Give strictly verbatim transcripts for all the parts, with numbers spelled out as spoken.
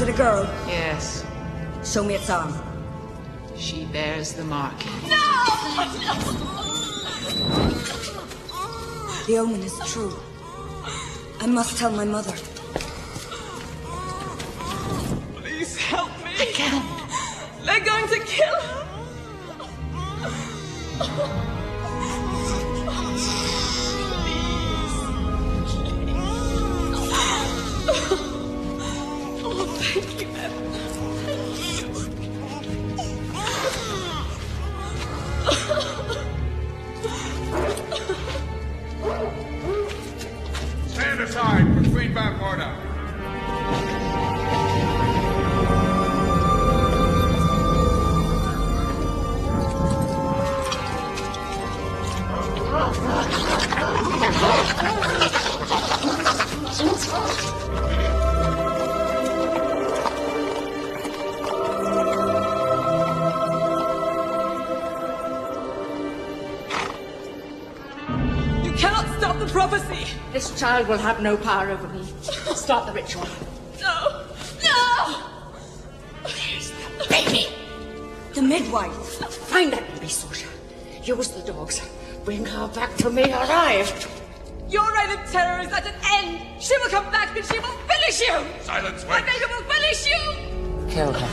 it a girl? Yes. Show me its arm. She bears the mark. No! The omen is true. I must tell my mother. Please help me. I can't. They're going to kill her. Oh, thank you, Evan. Stand aside for Queen Vanporta. You cannot stop the prophecy. This child will have no power over me. Stop the ritual. No! No! Where's the baby? The midwife. Find that baby, Sosha. Use the dogs. Bring her back to me alive. Your reign of terror is at an end. She will come back and she will finish you. Silence, My wait. baby will finish you. Kill her.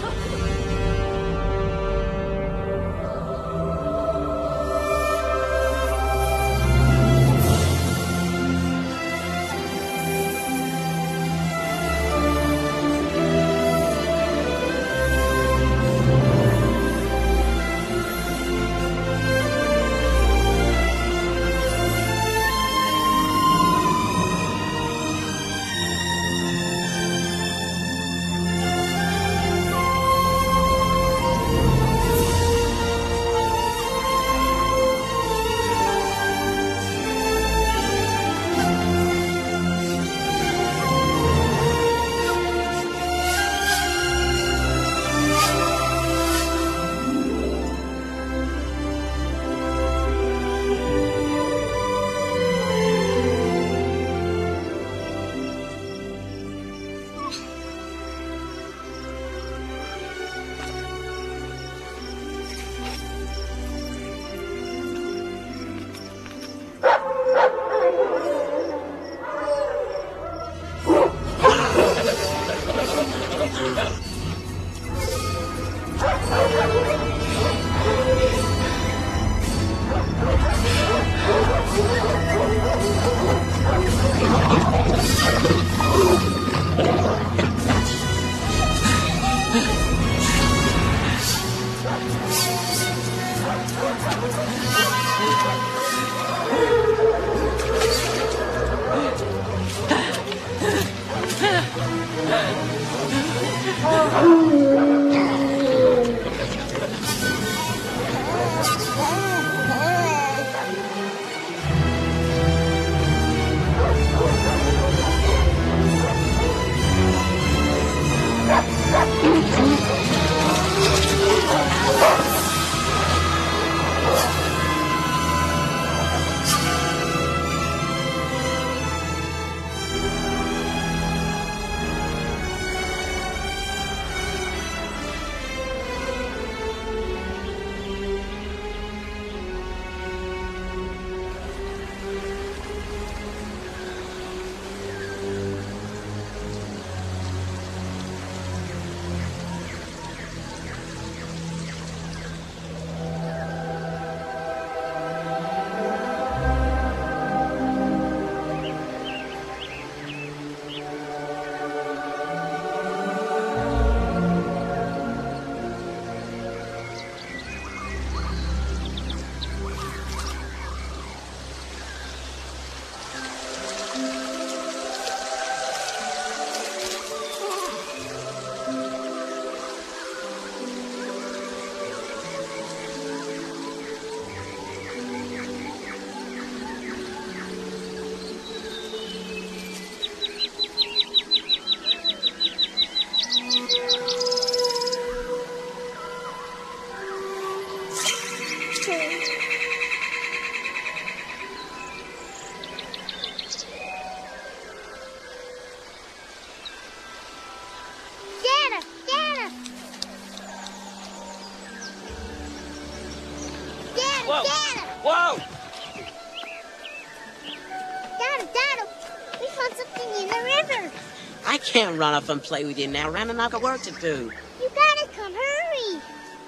in the river. I can't run off and play with you now, Ren, and I've got work to do. You gotta come, hurry.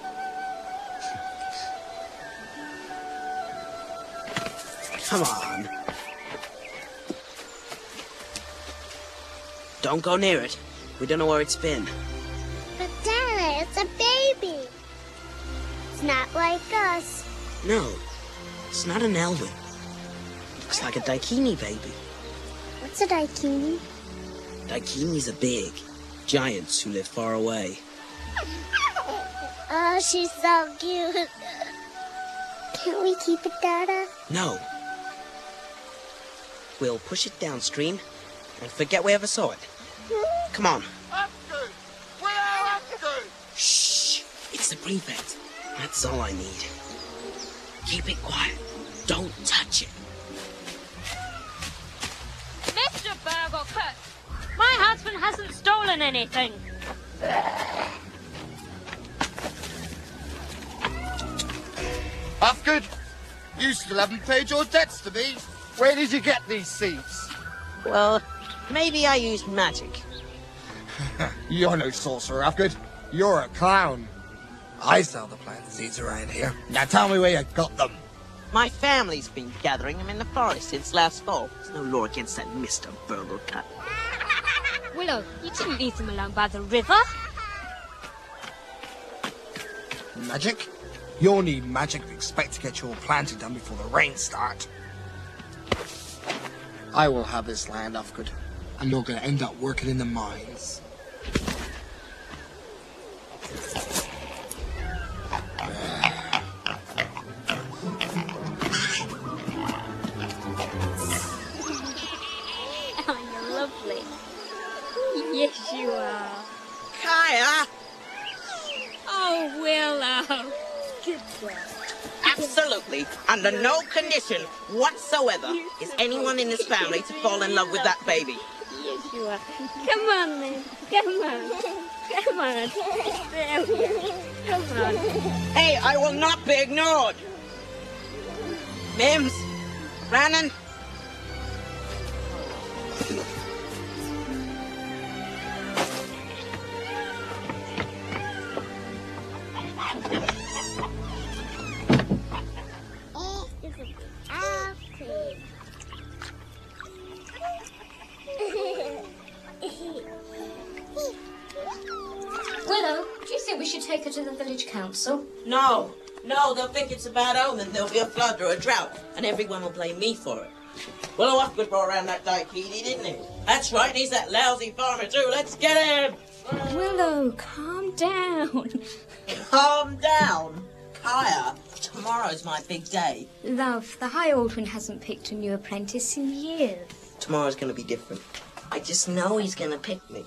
Come on. Don't go near it. We don't know where it's been. But Dada, it's a baby. It's not like us. No, it's not an Elwyn. Looks like a Daikini baby. What's a Daikini? Daikinis are big, giants who live far away. Oh, she's so cute. Can't we keep it, Dada? No. We'll push it downstream and forget we ever saw it. Come on. Afghan! Where are Afghan? Shh! It's the prefect. That's all I need. Keep it quiet. Don't touch it. Mister Burglekutt, my husband hasn't stolen anything. Afghan, you still haven't paid your debts to me. Where did you get these seeds? Well, maybe I used magic. You're no sorcerer, Afghan. You're a clown. I sell the plant seeds around here. Now tell me where you got them. My family's been gathering them in the forest since last fall. There's no law against that Mister Burglekutt. Willow, you didn't leave them alone by the river. Magic? You'll need magic to expect to get your planting done before the rains start. I will have this land, Afghan, and you're going to end up working in the mines. Oh, you're lovely. Yes, you are. Kaya! Oh, Willow. Good girl. Absolutely, under no condition whatsoever is anyone in this family to fall in love with that baby. Yes, you are. Come on, then. Come on. Come on. There we are. Come on. Hey, I will not be ignored. Mims, Brannon. Willow, do you think we should take her to the village council? No, no, they'll think it's a bad omen. There'll be a flood or a drought, and everyone will blame me for it. Willow Upgood brought around that Daikini, didn't he? That's right, he's that lousy farmer too. Let's get him! Willow, calm down. Calm down. Kaya, tomorrow's my big day. Love, the High Aldwin hasn't picked a new apprentice in years. Tomorrow's gonna be different. I just know he's gonna pick me.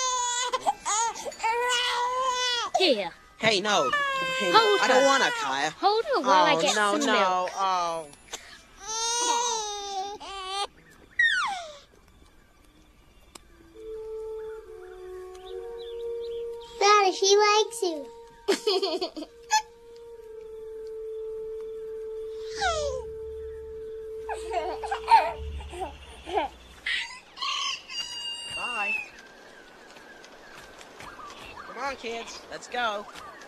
Here. Hey, no. Hey, Hold I her. don't want her, Kaya. Hold her while oh, I get no, some no. milk. Oh, Daddy, she likes you. bye. Come on, kids. Let's go.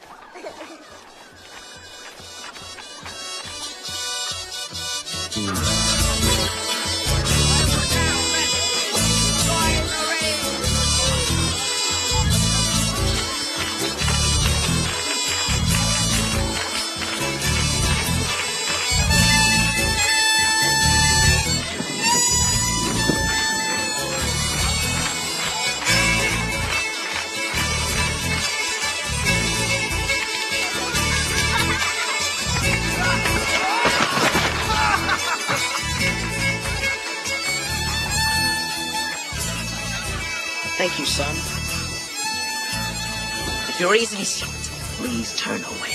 Thank you, son. If you're easily shocked, please turn away.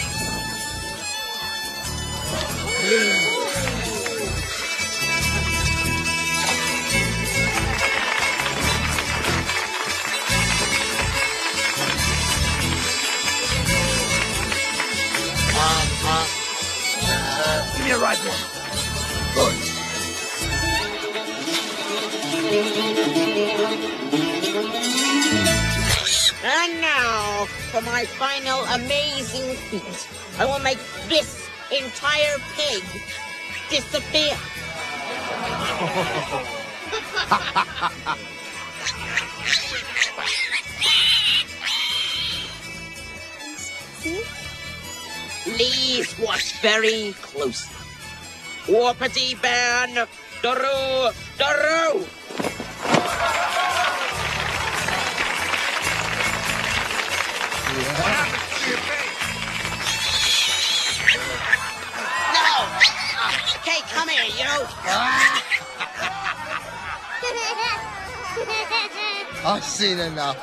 Give me a right one. Good. for my final amazing feat. I will make this entire pig disappear. Please watch very closely. Whoopity ban, Daru, Daru! No! Okay, come here, you! I've seen enough.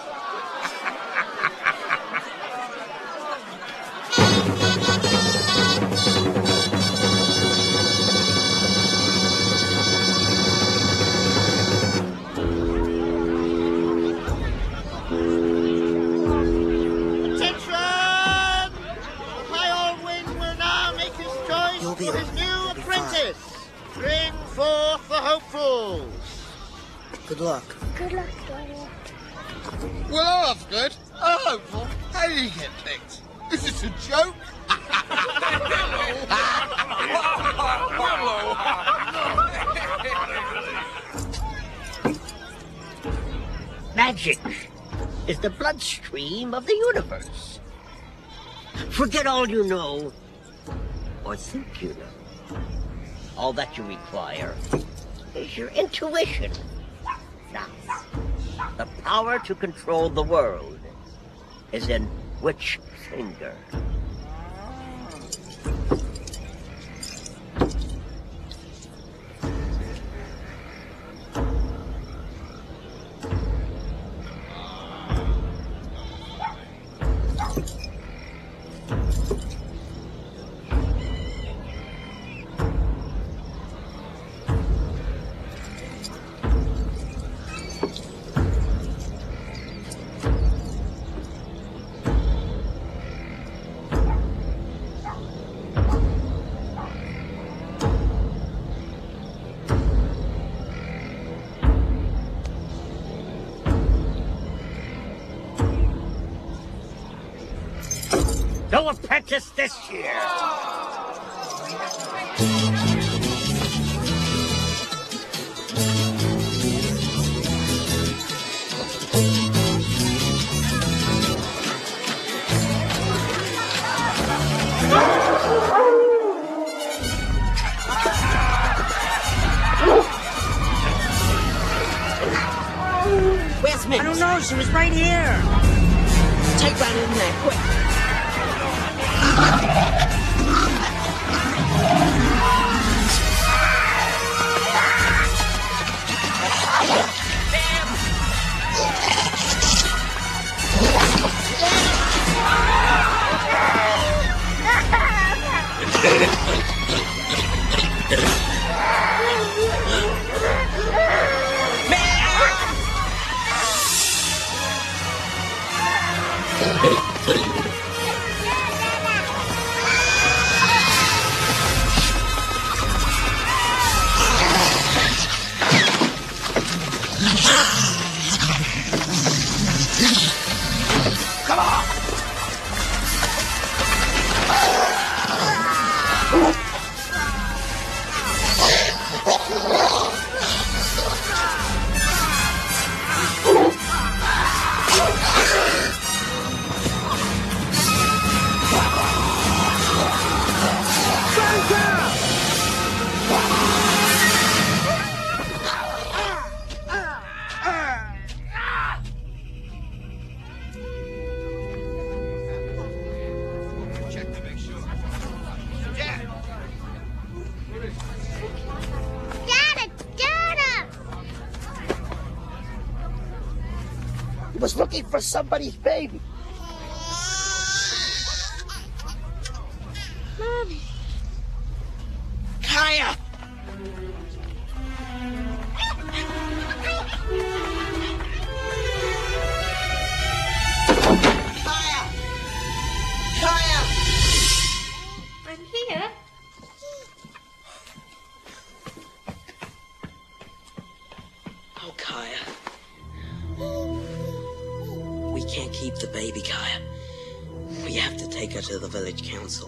For his new apprentice, bring forth the hopefuls. Good luck. Good luck, Daddy. Well, that's good. I'm hopeful. How did he get picked? Is this a joke? Magic is the bloodstream of the universe. Forget all you know, or think you know. All that you require is your intuition. Now, the power to control the world is in which finger? No apprentice this year! Where's Mint? I don't know, she was right here. Take that in there, quick. He was looking for somebody's baby. Mommy. Kaya! Kaya! Kaya! I'm here. Oh, Kaya. We can't keep the baby, Kaya. We have to take her to the village council.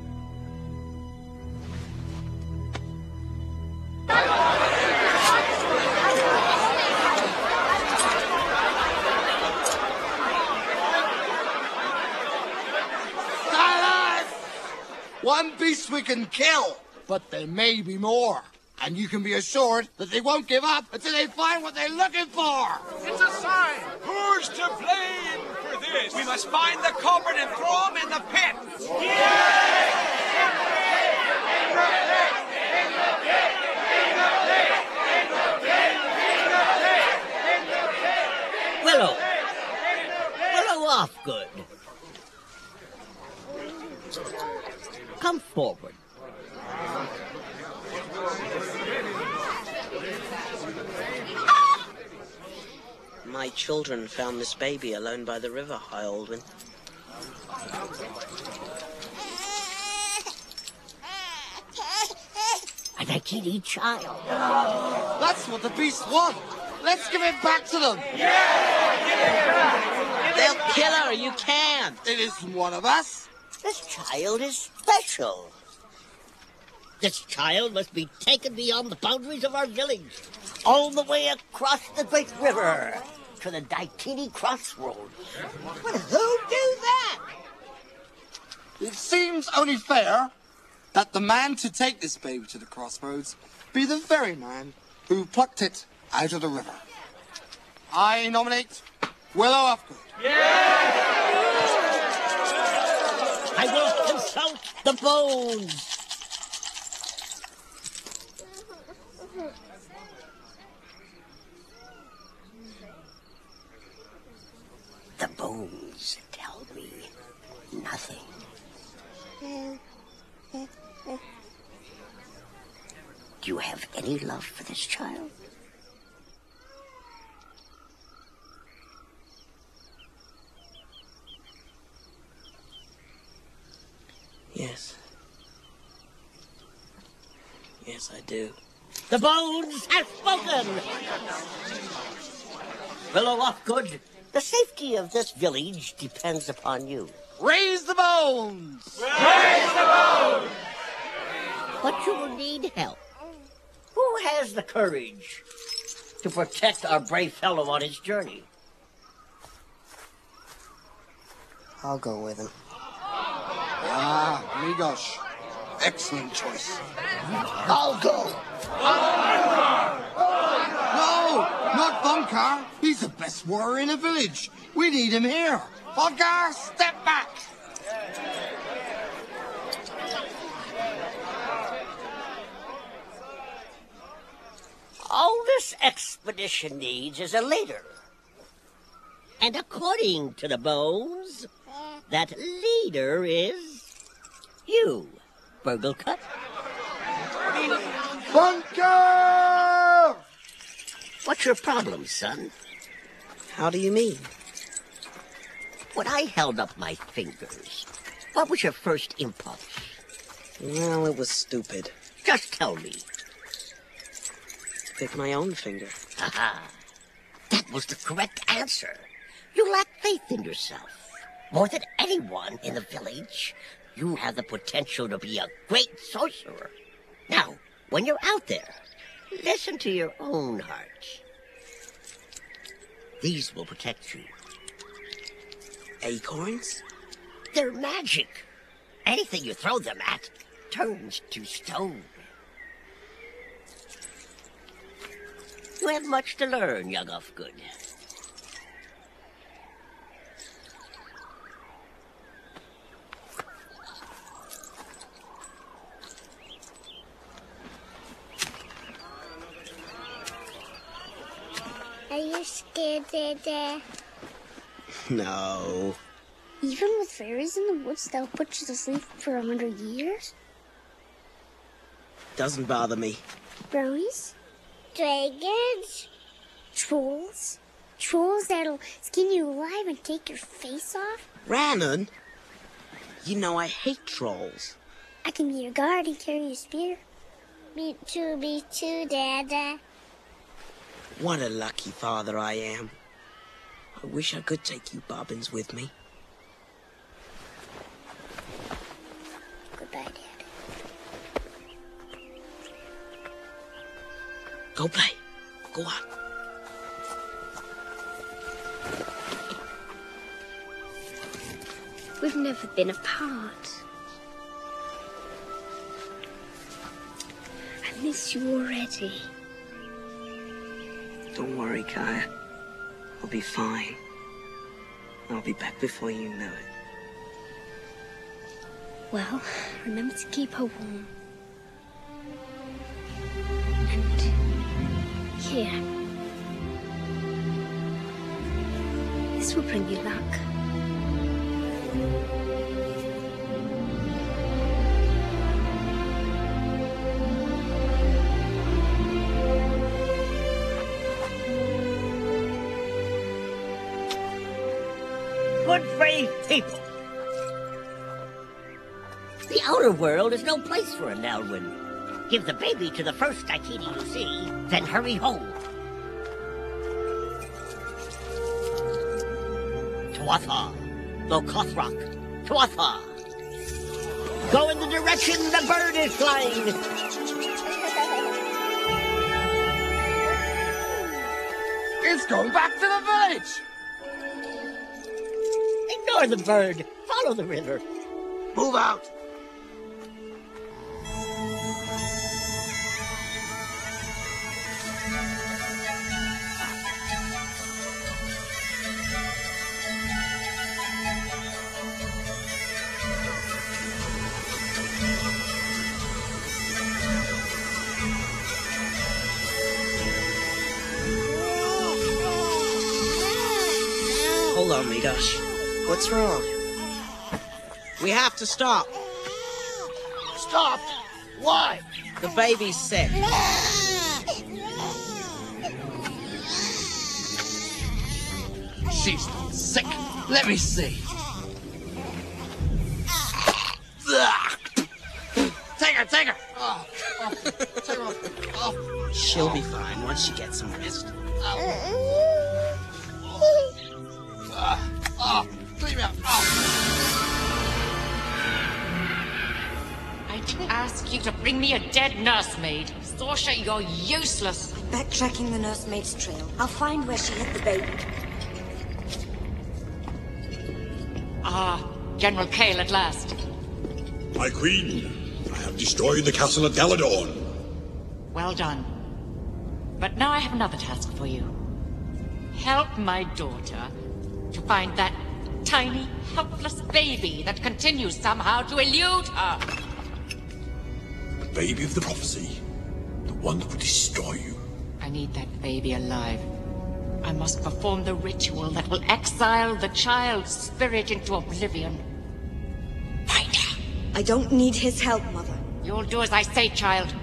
One beast we can kill, but there may be more. And you can be assured that they won't give up until they find what they're looking for. It's a sign. Who's to blame for this? We must find the culprit and throw him in the pit. Willow. Willow Offgood. Come forward. My children found this baby alone by the river, High Aldwin. A Daikini child. That's what the beasts want. Let's give it back to them. They'll kill her. You can't. It isn't one of us. This child is special. This child must be taken beyond the boundaries of our village, all the way across the great river to the Daikini crossroads. But who do that? It seems only fair that the man to take this baby to the crossroads be the very man who plucked it out of the river. I nominate Willow Offgood. I will consult the bones. The bones tell me nothing. Do you have any love for this child? Yes. Yes, I do. The bones have spoken! Willow Offgood, the safety of this village depends upon you. Raise the bones! Raise the bones! But you will need help. Who has the courage to protect our brave fellow on his journey? I'll go with him. Ah, Migosh. Excellent choice. I'll go. No, not Bunkar. He's the best warrior in the village. We need him here. Bunkar, step back. All this expedition needs is a leader. And according to the bones, that leader is you, Burglecut. Bunker! What's your problem, son? How do you mean? When I held up my fingers, what was your first impulse? Well, it was stupid. Just tell me. Pick my own finger. Aha. That was the correct answer. You lack faith in yourself. More than anyone in the village, you have the potential to be a great sorcerer. Now, when you're out there, listen to your own heart. These will protect you. Acorns? They're magic. Anything you throw them at turns to stone. You have much to learn, young Offgood. Are you scared, Dada? No. Even with fairies in the woods, they'll put you to sleep for a hundred years? Doesn't bother me. Brownies? Dragons? Trolls? Trolls that'll skin you alive and take your face off? Rhiannon, you know I hate trolls. I can be your guard and carry your spear. Me too, me too, Dada. What a lucky father I am. I wish I could take you bobbins with me. Go play. Go on. We've never been apart. I miss you already. Don't worry, Kaya. I'll be fine. I'll be back before you know it. Well, remember to keep her warm. And here. This will bring you luck. Good brave people. The outer world is no place for an Elwyn. Give the baby to the first Daikini you see, then hurry home. Tuatha, Lokothrock, Tuatha. Go in the direction the bird is flying. It's going back to the village! Ignore the bird. Follow the river. Move out. Hold on, Midosh. What's wrong? We have to stop. Stop! Why? The baby's sick. She's not sick. Let me see. Take her, take her. Oh, oh, take her off. Oh. She'll be fine once she gets some rest. Oh. Oh. Oh. Clean me up. Oh. I didn't ask you to bring me a dead nursemaid. Sorsha, you're useless. Backtracking the nursemaid's trail. I'll find where she hid the baby. Ah, General Kale at last. My queen, I have destroyed the castle at Galadorn. Well done. But now I have another task for you. Help my daughter to find that tiny, helpless baby that continues somehow to elude her. The baby of the prophecy. The one that will destroy you. I need that baby alive. I must perform the ritual that will exile the child's spirit into oblivion. Find her. I don't need his help, Mother. You'll do as I say, child.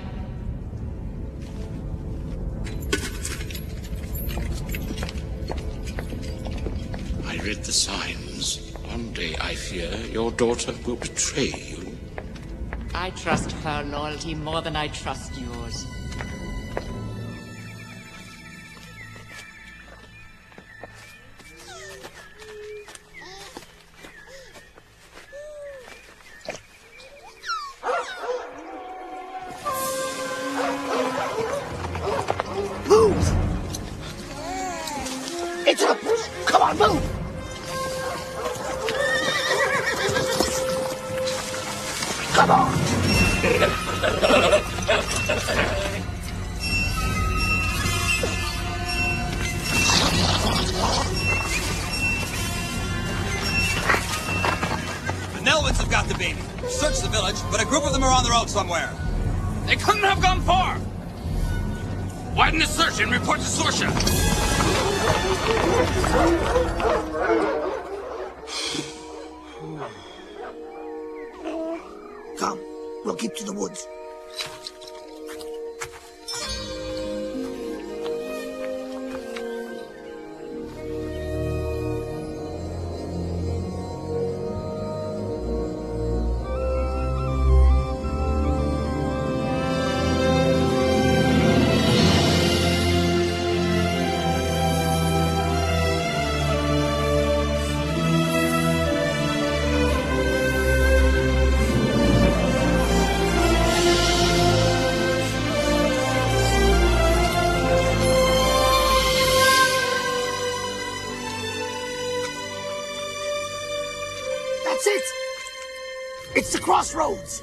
I read the signs. One day, I fear, your daughter will betray you. I trust her loyalty more than I trust yours. Move! It's up! Come on, move! Come on! The Nelwyns have got the baby. Search the village, but a group of them are on their own somewhere. They couldn't have gone far! Widen the search and report to Sorsha. Come, we'll keep to the woods. It's the crossroads!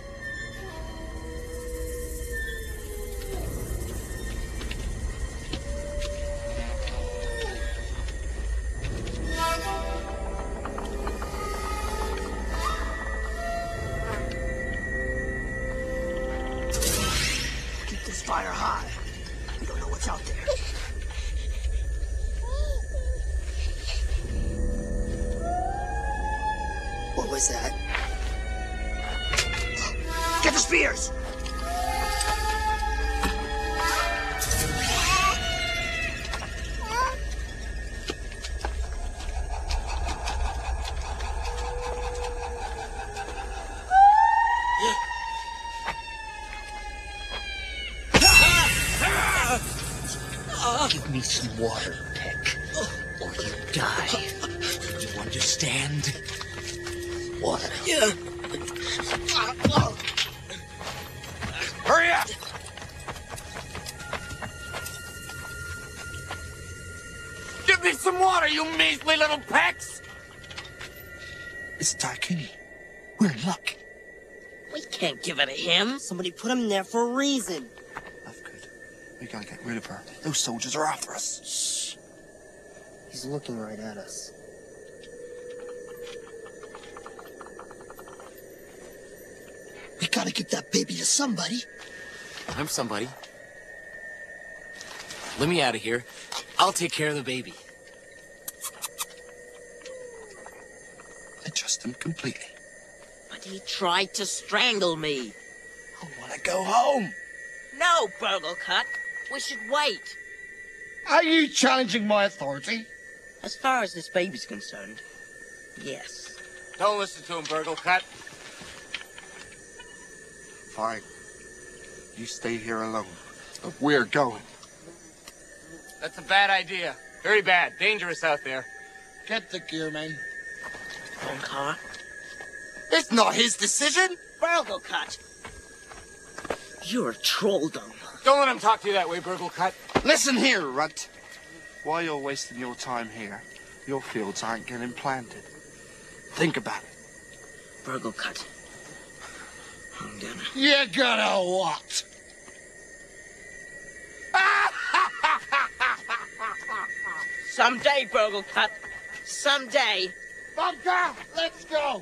Keep this fire high. We don't know what's out there. What was that? Get the spears! Give me some water, Peck, or you die. You understand? Water. Yeah. Hurry up! Give me some water, you measly little pecks! It's Daikini. We're in luck. We can't give it to him. Somebody put him there for a reason. We gotta get rid of her. Those soldiers are after us. Shh. He's looking right at us. We gotta give that baby to somebody. I'm somebody. Let me out of here. I'll take care of the baby. I trust him completely. But he tried to strangle me. I wanna go home. No, Burglecut. We should wait. Are you challenging my authority? As far as this baby's concerned, yes. Don't listen to him, Burglecut. Fine. You stay here alone. But we're going. That's a bad idea. Very bad. Dangerous out there. Get the gear, man. Bonkar. It's not his decision. Burglecut. You're a trolldom. Don't let him talk to you that way, Burglecut. Listen here, Runt. While you're wasting your time here, your fields aren't getting planted. Think about it. Burglecut. I'm gonna... You're gonna what? Someday, Burglecut. Someday. Bunker, let's go.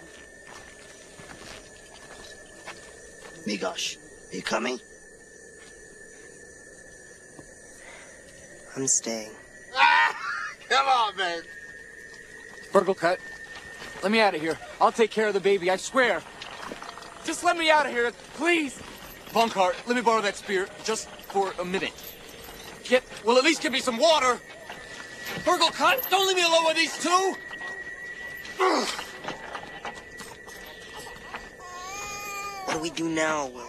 Migosh, are you coming? I'm staying. Come on, man. Burglecut, let me out of here. I'll take care of the baby, I swear. Just let me out of here, please. Bonkar, let me borrow that spear just for a minute. Get, well, at least give me some water. Burglecut, don't leave me alone with these two. Ugh. What do we do now, Willow?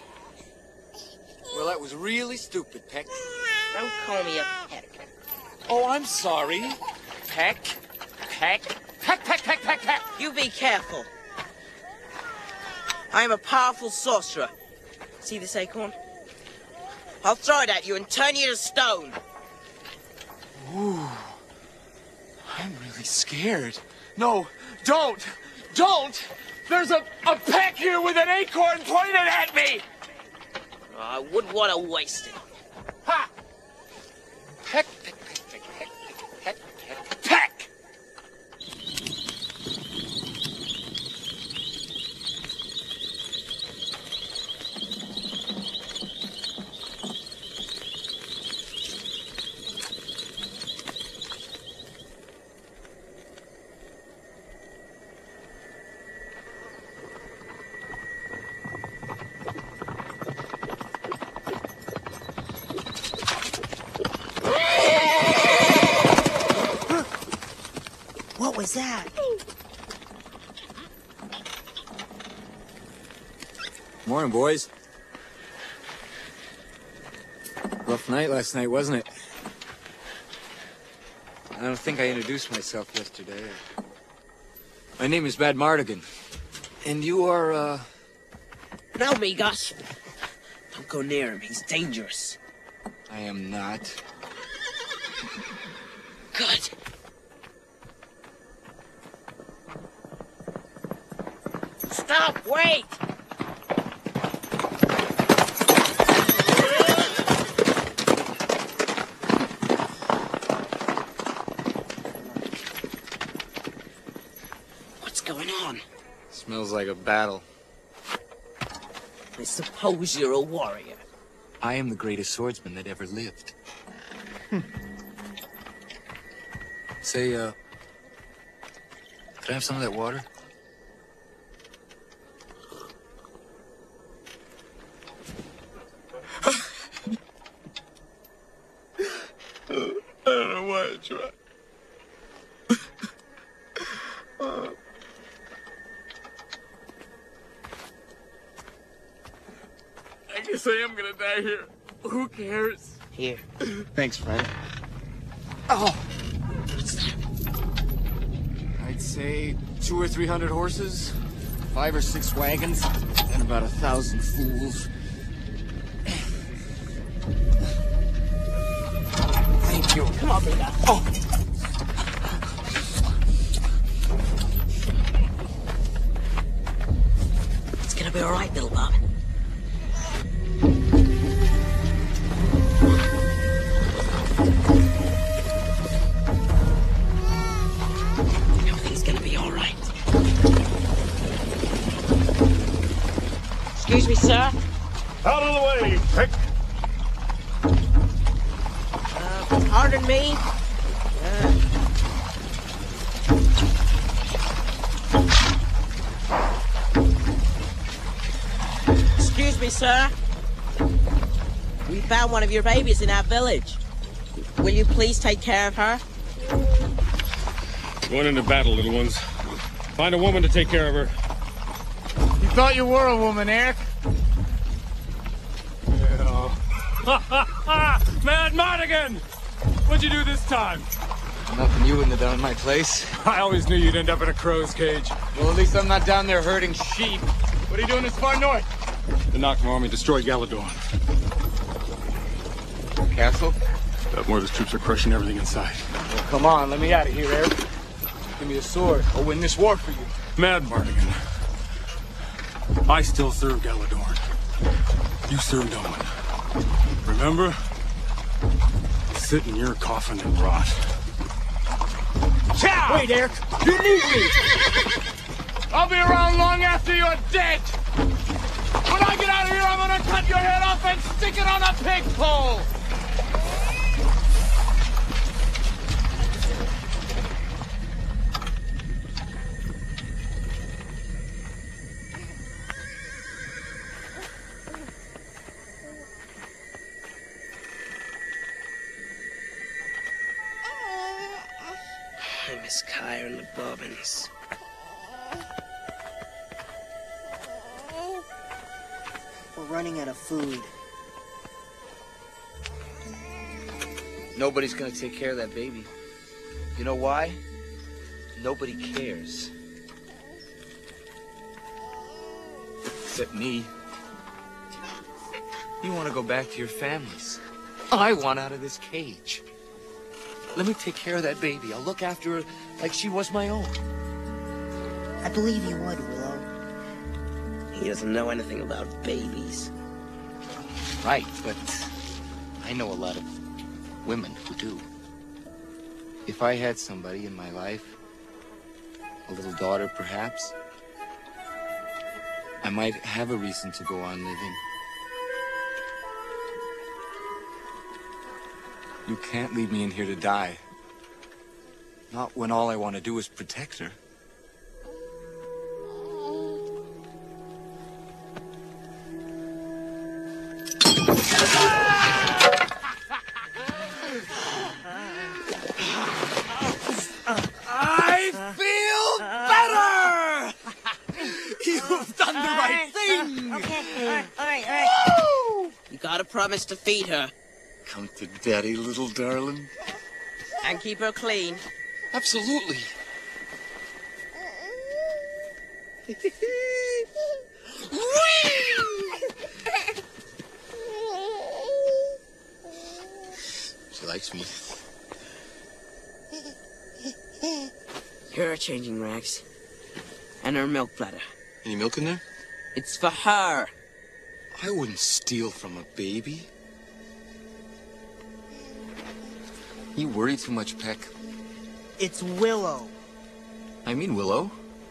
Well, that was really stupid, Peck. Don't call me a peck. Oh, I'm sorry. Peck, Peck, Peck, Peck, Peck, Peck, Peck. You be careful. I am a powerful sorcerer. See this acorn? I'll throw it at you and turn you to stone. Ooh. I'm really scared. No, don't! Don't! There's a, a peck here with an acorn pointed at me! Oh, I wouldn't want to waste it. Ha! Peck, peck, peck, peck, peck, peck, peck, peck! What was that? Morning, boys. Rough night last night, wasn't it? I don't think I introduced myself yesterday. My name is Bad Mardigan. And you are, uh... No, Migosh. Don't go near him. He's dangerous. I am not. Good. Stop! Wait! What's going on? Smells like a battle. I suppose you're a warrior. I am the greatest swordsman that ever lived. Say, uh... could I have some of that water? I don't know why I tried. I guess I am gonna die here. Who cares? Here. Thanks, friend. Oh! What's that? I'd say two or three hundred horses, five or six wagons, and about a thousand fools. Thank you. Come on, Rita. Oh! It's gonna be all right, little Bob. Everything's gonna be all right. Excuse me, sir. Out of the way, Pick. Uh, pardon me. Uh... Excuse me, sir. We found one of your babies in our village. Will you please take care of her? Going into battle, little ones. Find a woman to take care of her. You thought you were a woman, Eric? Yeah. Mad Mardigan! What'd you do this time? Nothing you wouldn't have done in my place. I always knew you'd end up in a crow's cage. Well, at least I'm not down there herding sheep. What are you doing this far north? The Noctum army destroyed Galadorn. Castle? That Mortis troops are crushing everything in sight. Well, come on, let me out of here, Eric. Give me a sword. I'll win this war for you. Mad Mardigan. I still serve Galadorn. You served Owen. Remember? Sit in your coffin and rot. Chow! Wait, Eric. You need me! I'll be around long after you're dead! When I get out of here, I'm gonna cut your head off and stick it on a pig pole! I miss Kyra and the Bobbins. We're running out of food. Nobody's gonna take care of that baby. You know why? Nobody cares. Except me. You want to go back to your families. I want out of this cage. Let me take care of that baby. I'll look after her like she was my own. I believe you would, Willow. He doesn't know anything about babies. Right, but I know a lot of women who do. If I had somebody in my life, a little daughter perhaps, I might have a reason to go on living. You can't leave me in here to die. Not when all I want to do is protect her. I feel better! You've done the right thing! Okay, all right, all right, all right. Woo! You gotta promise to feed her. Come to daddy, little darling. And keep her clean. Absolutely. She likes me. Here are changing rags. And her milk bladder. Any milk in there? It's for her. I wouldn't steal from a baby. You worry too much, Peck. It's Willow. I mean Willow.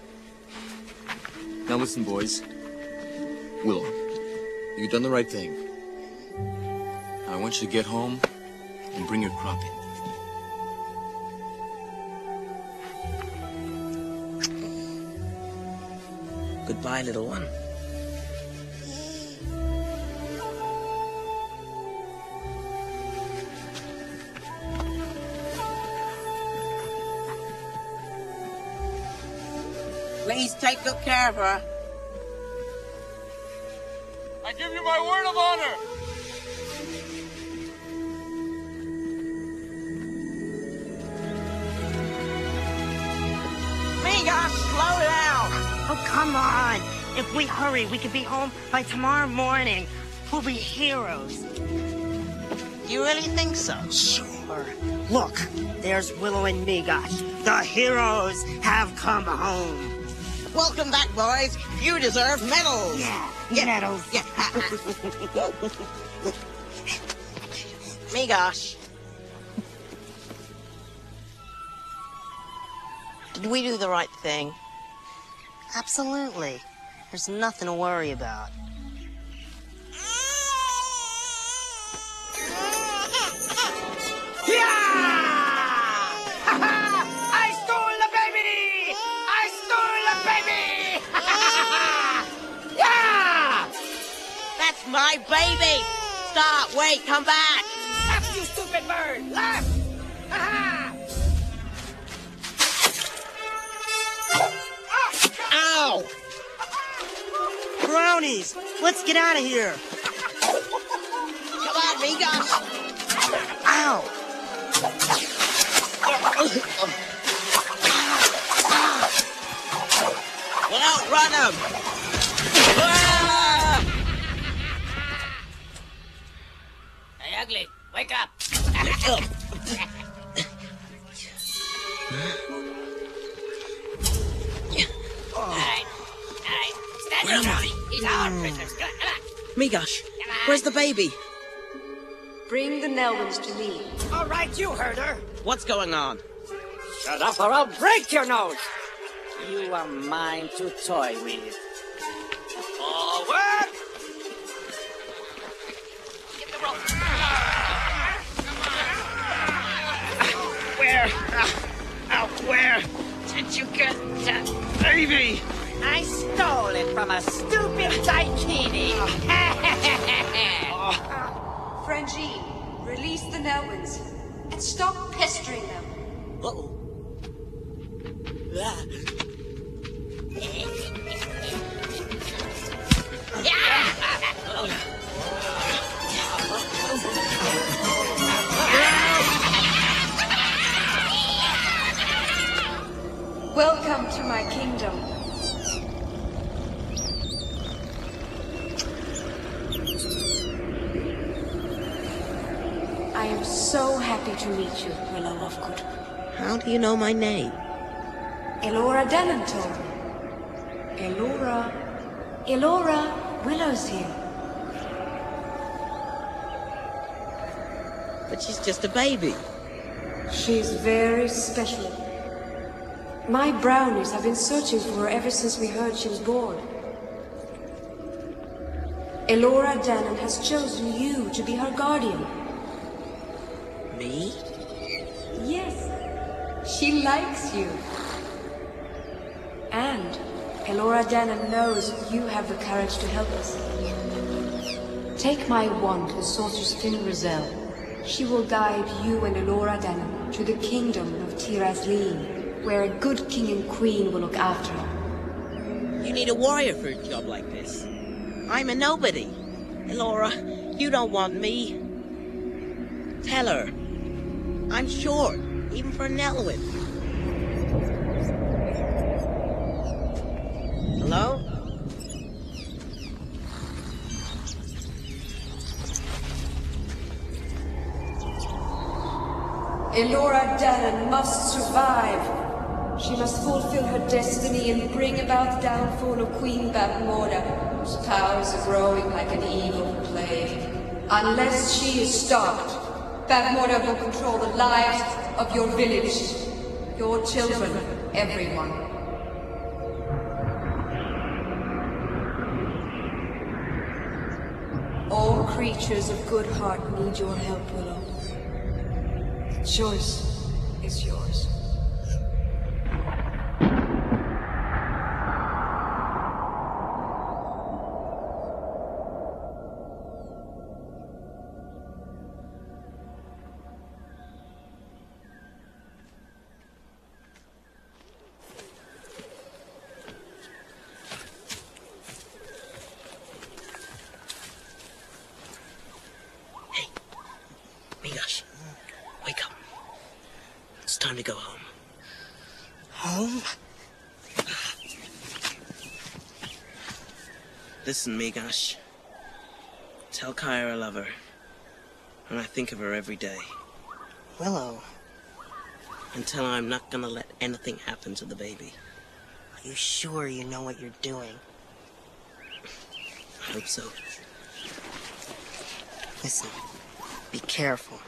Now listen, boys. Willow, you've done the right thing. Now I want you to get home and bring your crop in. Goodbye, little one. Please take good care of her. I give you my word of honor. Mika, slow down. Oh, come on. If we hurry, we could be home by tomorrow morning. We'll be heroes. You really think so? Sure. Look, there's Willow and Migosh. The heroes have come home. Welcome back, boys. You deserve medals. Yeah, medals. Yeah. Migosh. Did we do the right thing? Absolutely. There's nothing to worry about. I stole the baby! I stole the baby! Yeah! That's my baby! Stop, wait, come back! Left, you stupid bird! Left! Ha-ha! Ow! Brownies! Let's get out of here! Come on, Migosh! Ow! We'll outrun him! Hey, Ugly, wake up! Alright, alright, stand Where am I? He's our prisoner. Come on. Migosh, where's the baby? Bring the Nelwyns to me. All right, you heard her. What's going on? Shut up or I'll break your nose. You are mine to toy with. Forward! Get the rope. Where? Out where did you get that baby? I stole it from a stupid daikini. Frangine, release the Nelwyns and stop pestering them. Uh-oh. Ah. Welcome to my kingdom. I am so happy to meet you, Willow Lovegood. How do you know my name? Elora Danan told me. Elora... Elora, Willow's here. But she's just a baby. She's very special. My brownies have been searching for her ever since we heard she was born. Elora Danan has chosen you to be her guardian. Me? Yes. She likes you. And Elora Danan knows you have the courage to help us. Take my wand to Sorceress Finn Rizal. She will guide you and Elora Danan to the kingdom of Tirazleen, where a good king and queen will look after her. You need a warrior for a job like this. I'm a nobody. Elora, you don't want me. Tell her. I'm short, even for a Nelwyn. Hello? Elora Danan must survive. She must fulfill her destiny and bring about the downfall of Queen Bavmorda, whose powers are growing like an evil plague. Unless she is stopped, Bavmorda will control the lives of your village, your children, everyone. All creatures of good heart need your help, Willow. The choice is yours. Migash, wake up. It's time to go home. Home? Listen, Migash. Tell Kaya I love her. And I think of her every day. Willow. And tell her I'm not gonna let anything happen to the baby. Are you sure you know what you're doing? I hope so. Listen, be careful.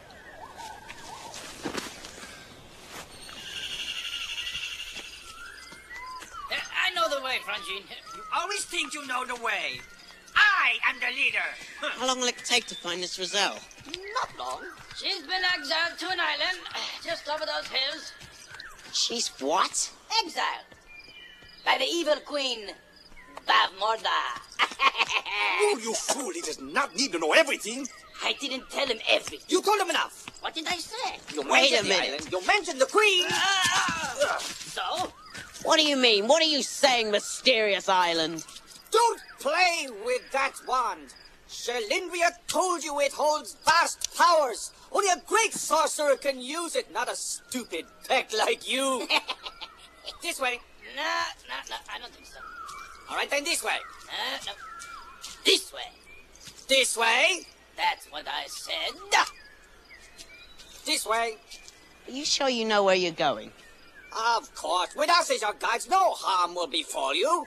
I know the way, Franjean. You always think you know the way. I am the leader. How long will it take to find this Rizal? Not long. She's been exiled to an island just over those hills. She's what? Exiled by the evil queen, Bavmorda. Oh, you fool! He does not need to know everything. I didn't tell him everything. You told him enough. What did I say? You Wait mentioned a the minute. island. You mentioned the queen. Uh, so? What do you mean? What are you saying, mysterious island? Don't play with that wand. Shelindria told you it holds vast powers. Only a great sorcerer can use it, not a stupid peck like you. This way. No, no, no, I don't think so. All right, then this way. Uh, no. This way. This way. That's what I said. This way. Are you sure you know where you're going? Of course. With us as your guides, no harm will befall you.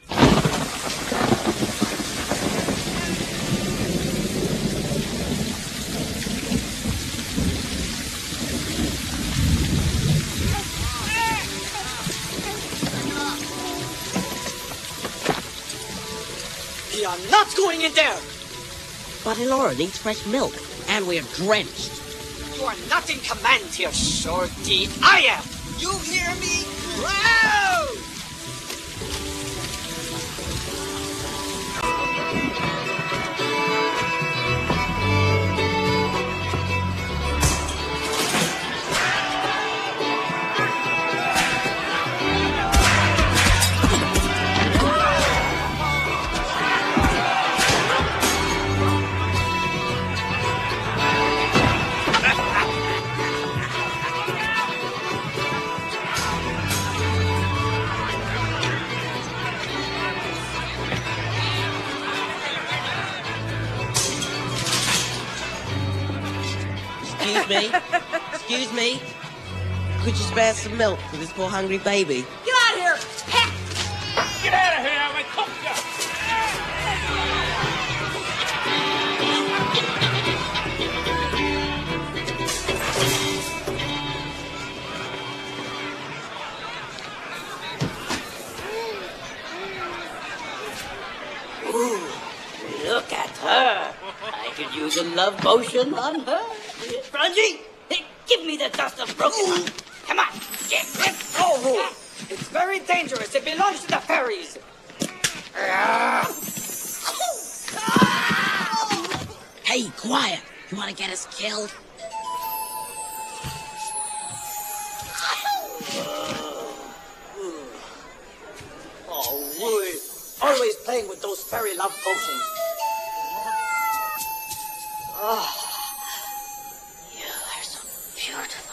We are not going in there. But Elora needs fresh milk, and we're drenched. You are not in command here, Shorty. I am. You hear me? Wow! Excuse me? Excuse me? Could you spare some milk for this poor hungry baby? Get out of here! Get out of here, I cook you! Ooh, look at her. I could use a love potion on her. Franji, give me the dust of broken heart. Come on, get it. Oh, it's very dangerous. It belongs to the fairies. Hey, quiet! You want to get us killed? Oh, Rui. Always playing with those fairy love potions. Oh, you are so beautiful.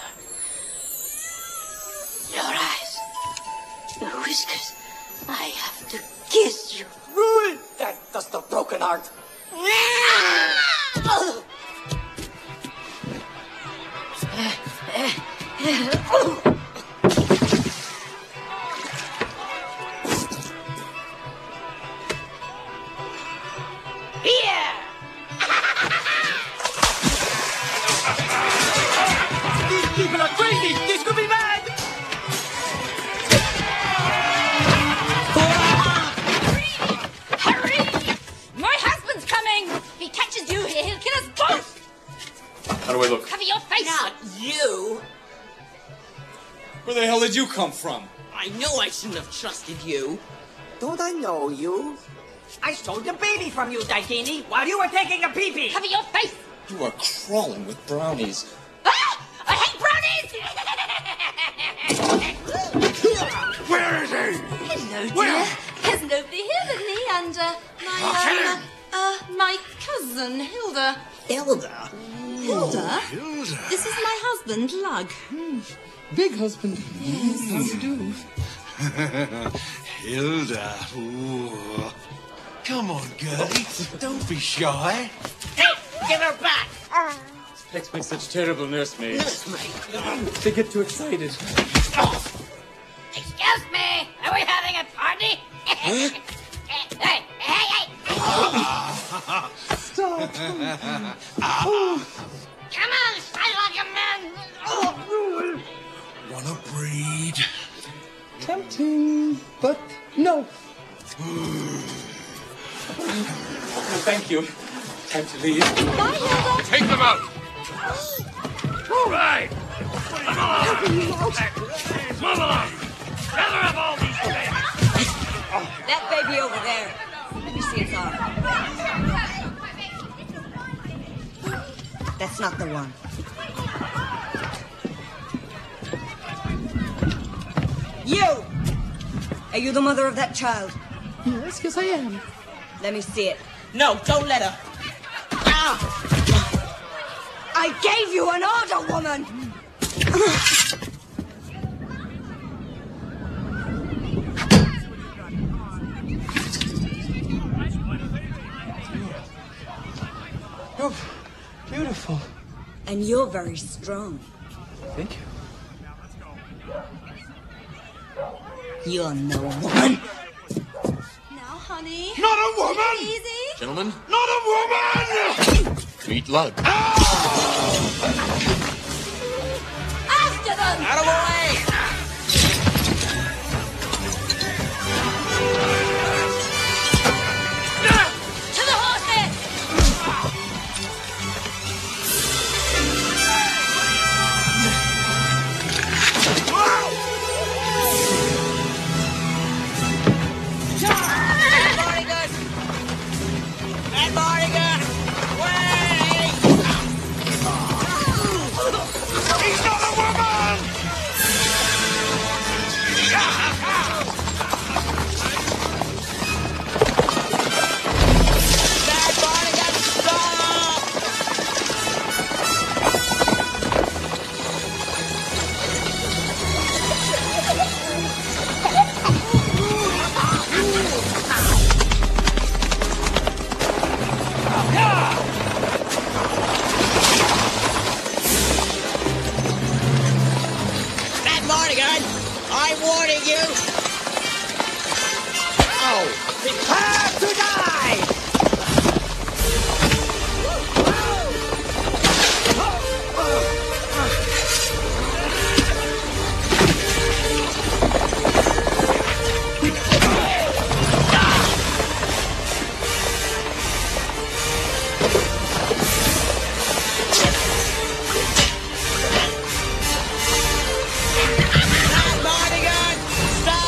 Your eyes, your whiskers. I have to kiss you. Rui! That dust of broken heart. crazy! This could be bad! Hurry! My husband's coming! If he catches you here, he'll kill us both! How do I look? Cover your face! Not you! Where the hell did you come from? I know I shouldn't have trusted you. Don't I know you? I stole the baby from you, Daikini, while you were taking a pee-pee! Cover your face! You are crawling with brownies. Ah! I hate brownies! Where is he? Hello, dear. Where? There's nobody here but me and, uh, my, I'll um, uh, my cousin, Hilda. Hilda? Hilda? Hilda. This is my husband, Lug. Big husband. Yes. How do you do? Hilda. Ooh. Come on, girlie. Don't be shy. Hey, give her back! Tex makes such terrible nursemaids. Nursemaid? They get too excited. Excuse me, are we having a party? Hey, hey, hey! Stop. Come on, fight like a man! Oh. Wanna breed? Tempting, but no. No, thank you. Time to leave. Bye, Hilda! Take them out! All right! Come along! Move along! Gather up all these babies! That baby over there. Let me see its arm. That's not the one. You! Are you the mother of that child? Yes, yes, I am. Let me see it. No, don't let her. Ah! I gave you an order, woman! You're beautiful. And you're very strong. Thank you. You're no woman. Now, honey. Not a woman! Easy. Gentlemen, Not a woman! meet Lug. After them! Out of the way! To the horses! Bad bodyguard! Way! He's not a woman! Bad bodyguard, stop! Bad bodyguard, I'm warning you! Oh! Prepare to die! Bad bodyguard, stop!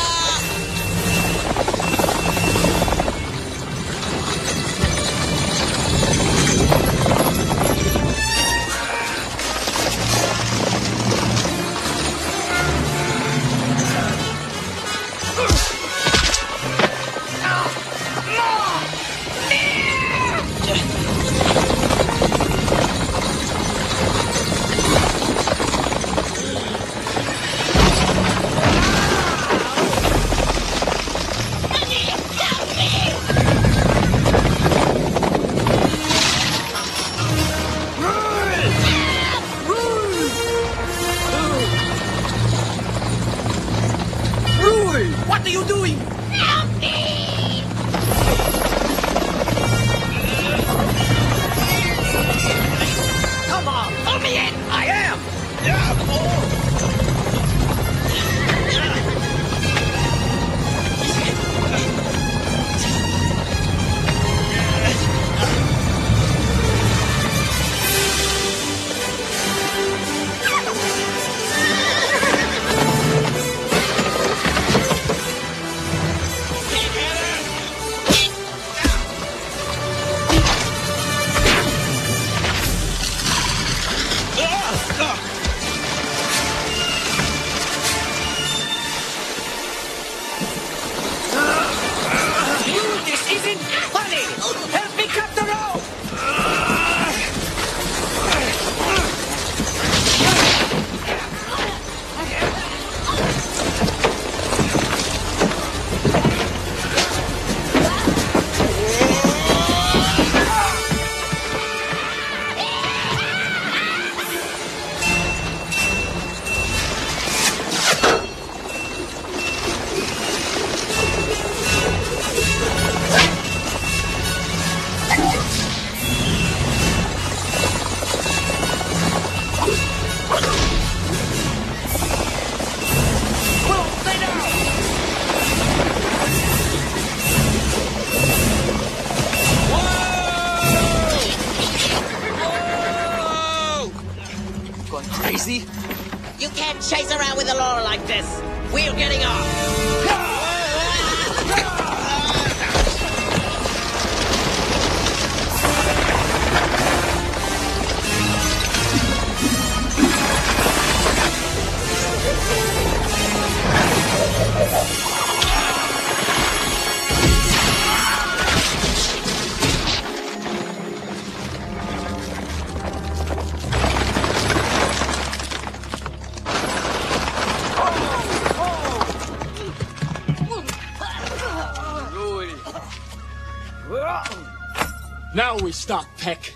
crazy? You can't chase around with Elora like this. We're getting off. Now we stop, Peck.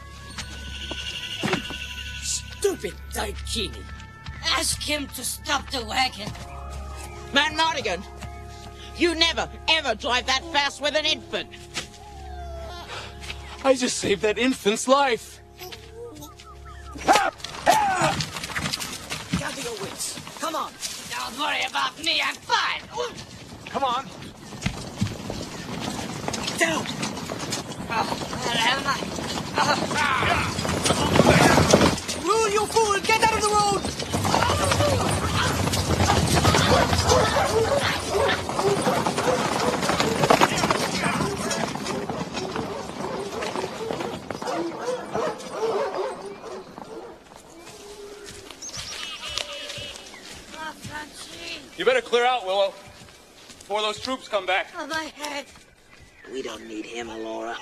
Stupid Daikini. Ask him to stop the wagon. Man Mardigan, you never, ever drive that fast with an infant. I just saved that infant's life. Gather your wits. Come on. Don't worry about me. I'm fine. Come on. Down. Oh, where am I? Oh. Rule, you fool! Get out of the road! You better clear out, Willow, before those troops come back. Oh, my head. We don't need him, Elora.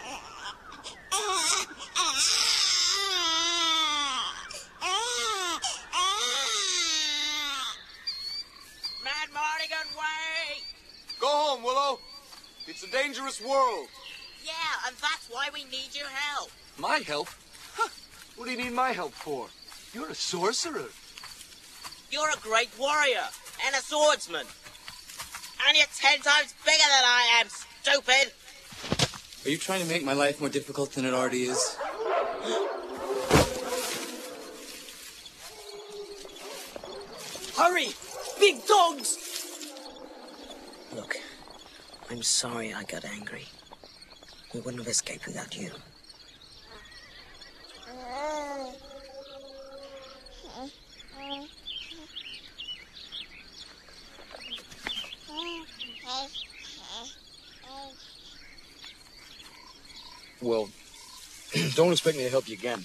Mad Mardigan, wait! Go home, Willow. It's a dangerous world. Yeah, and that's why we need your help. My help? Huh. What do you need my help for? You're a sorcerer. You're a great warrior and a swordsman. And you're ten times bigger than I am, stupid! Are you trying to make my life more difficult than it already is? Hurry! Big dogs! Look, I'm sorry I got angry. We wouldn't have escaped without you. Well, don't expect me to help you again.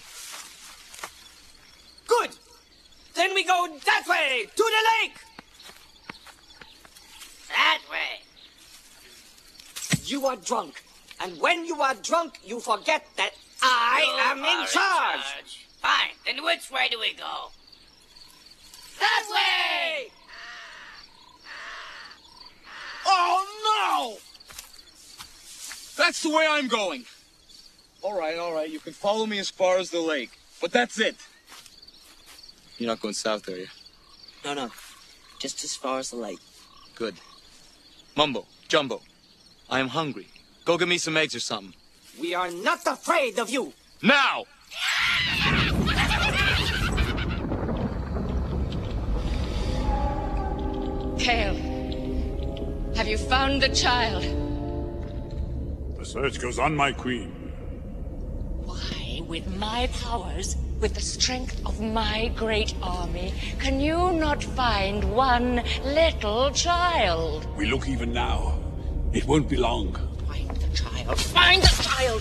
Good! Then we go that way, to the lake! That way. You are drunk. And when you are drunk, you forget that I You am are in in charge. charge. Fine. Then which way do we go? That way! Oh, no! That's the way I'm going. All right, all right. You can follow me as far as the lake. But that's it. You're not going south, are you? No, no. Just as far as the lake. Good. Mumbo, Jumbo, I am hungry. Go get me some eggs or something. We are not afraid of you. Now! Kale, have you found the child? The search goes on, my queen. Why, with my powers, with the strength of my great army, can you not find one little child? We look even now. It won't be long. Find the child. Find the child!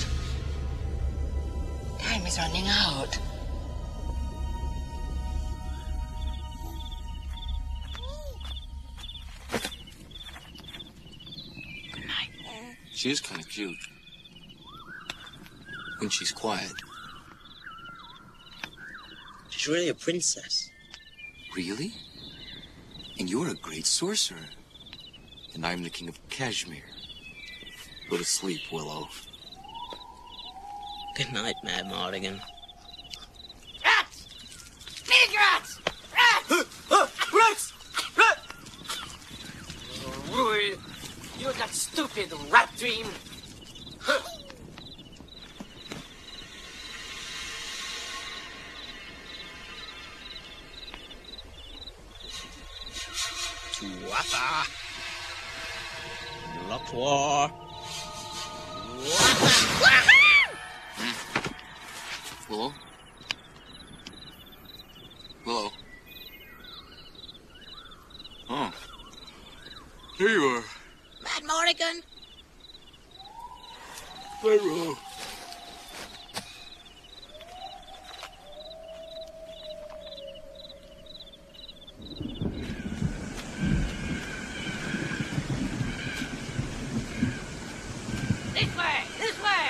Time is running out. She is kind of cute. When she's quiet. She's really a princess. Really? And you're a great sorcerer. And I'm the king of Kashmir. Go to sleep, Willow. Good night, Mad Mardigan. Rats! Big rats! Rats! Rats! Rats! Rui, you're that stupid rat dream. Tuatha. Lockwa. Willow? Willow? Here you are. Madmartigan? Pharaoh. This way! This way!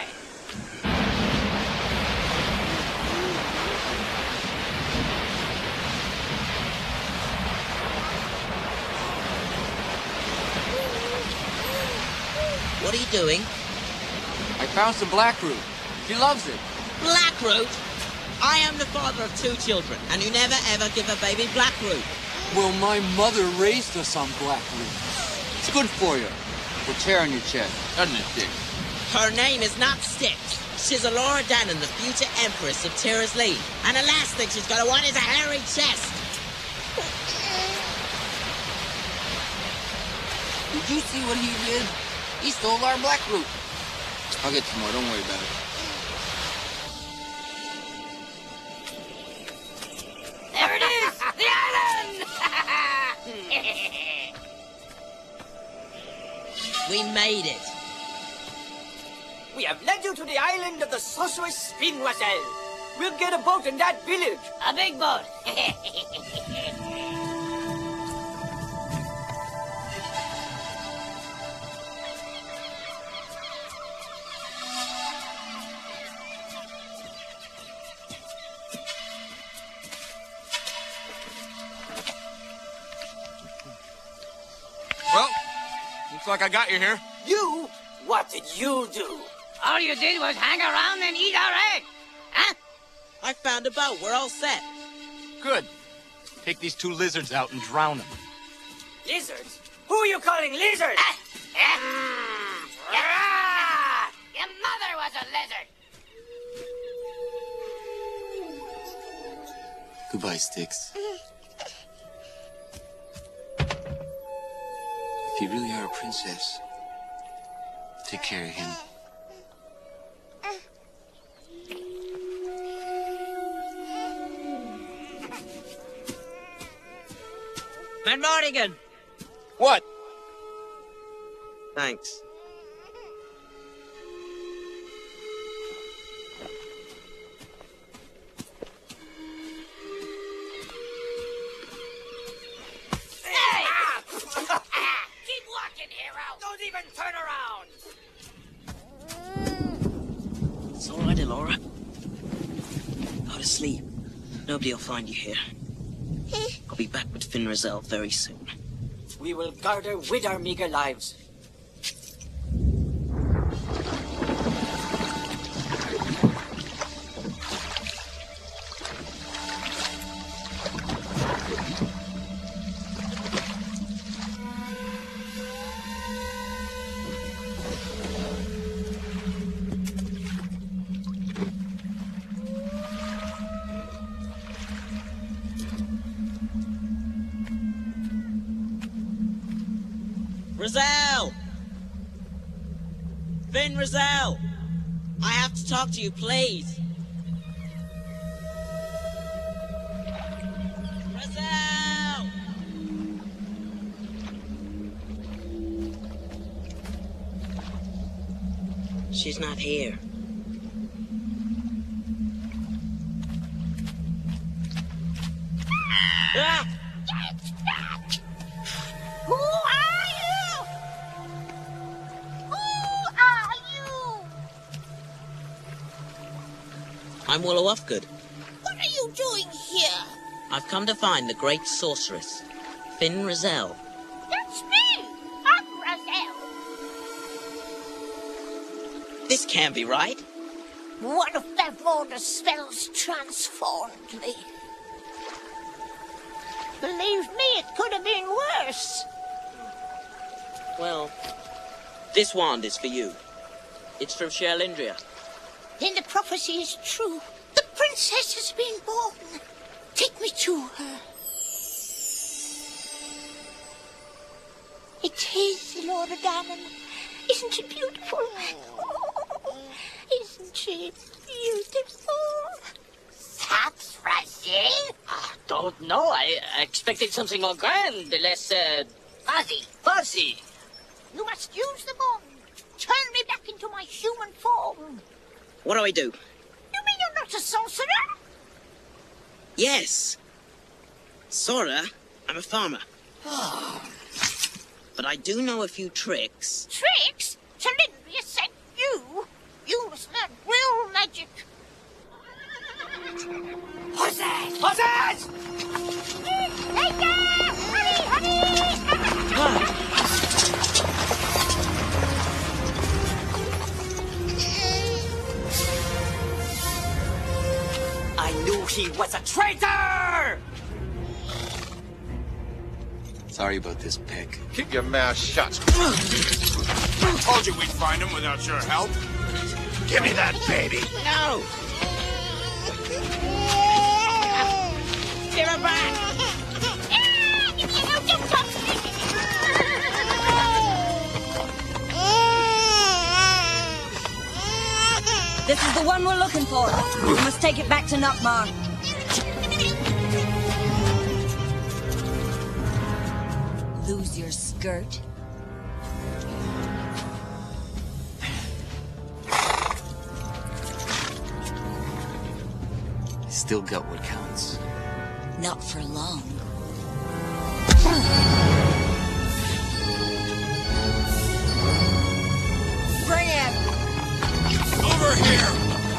What are you doing? I found some blackroot. She loves it. Blackroot? I am the father of two children, and you never ever give a baby blackroot. Well, my mother raised us on blackroot. It's good for you. Puts hair on your chest, doesn't it, Dick? Her name is not Styx. She's Elora Danan, the future empress of Tyrus Lee. And the last thing she's gonna want is a hairy chest. Did you see what he did? He stole our blackroot. I'll get some more, don't worry about it. There it is! The island! We made it. We have led you to the island of the sorceress Spinnoiselle. We'll get a boat in that village. A big boat. Well, looks like I got you here. You? What did you do? All you did was hang around and eat our egg. Huh? I found a boat. We're all set. Good. Take these two lizards out and drown them. Lizards? Who are you calling lizards? Ah, ah, your mother was a lizard. Goodbye, Styx. If you really are a princess, take care of him. Madmartigan! What? Thanks. Hey! Keep walking, hero. Don't even turn around. It's all right, Elora. Go to sleep. Nobody will find you here. I'll be back with Fin Raziel very soon. We will guard her with our meager lives. Raziel! Fin Raziel! I have to talk to you, please. Raziel! She's not here. Ah! Who are you? Who are you? I'm Willow Ufgood. What are you doing here? I've come to find the great sorceress, Fin Raziel. That's me, I'm Raziel. This can't be right. One of Bevmorda's spells transformed me. Believe me, it could have been worse. Well, this wand is for you. It's from Sherlindria. Then the prophecy is true. The princess has been born. Take me to her. It is Elora Danan. Isn't it beautiful? Isn't she beautiful? That's Raziel? Don't know. I expected something more grand, less, uh, Fuzzy. Fuzzy! You must use the bond. Turn me back into my human form. What do I do? You mean you're not a sorcerer? Yes. Sora, I'm a farmer. But I do know a few tricks. Tricks? Cylindria sent you? You must learn real magic. Horses! Horses! Later! Hurry, hurry! I knew he was a traitor! Sorry about this, Peck. Keep your mouth shut. Told you we'd find him without your help. Give me that baby. No! Give her back! This is the one we're looking for. We must take it back to Nockmaar. Lose your skirt? Still got what counts. Not for long. Bring him! Over here!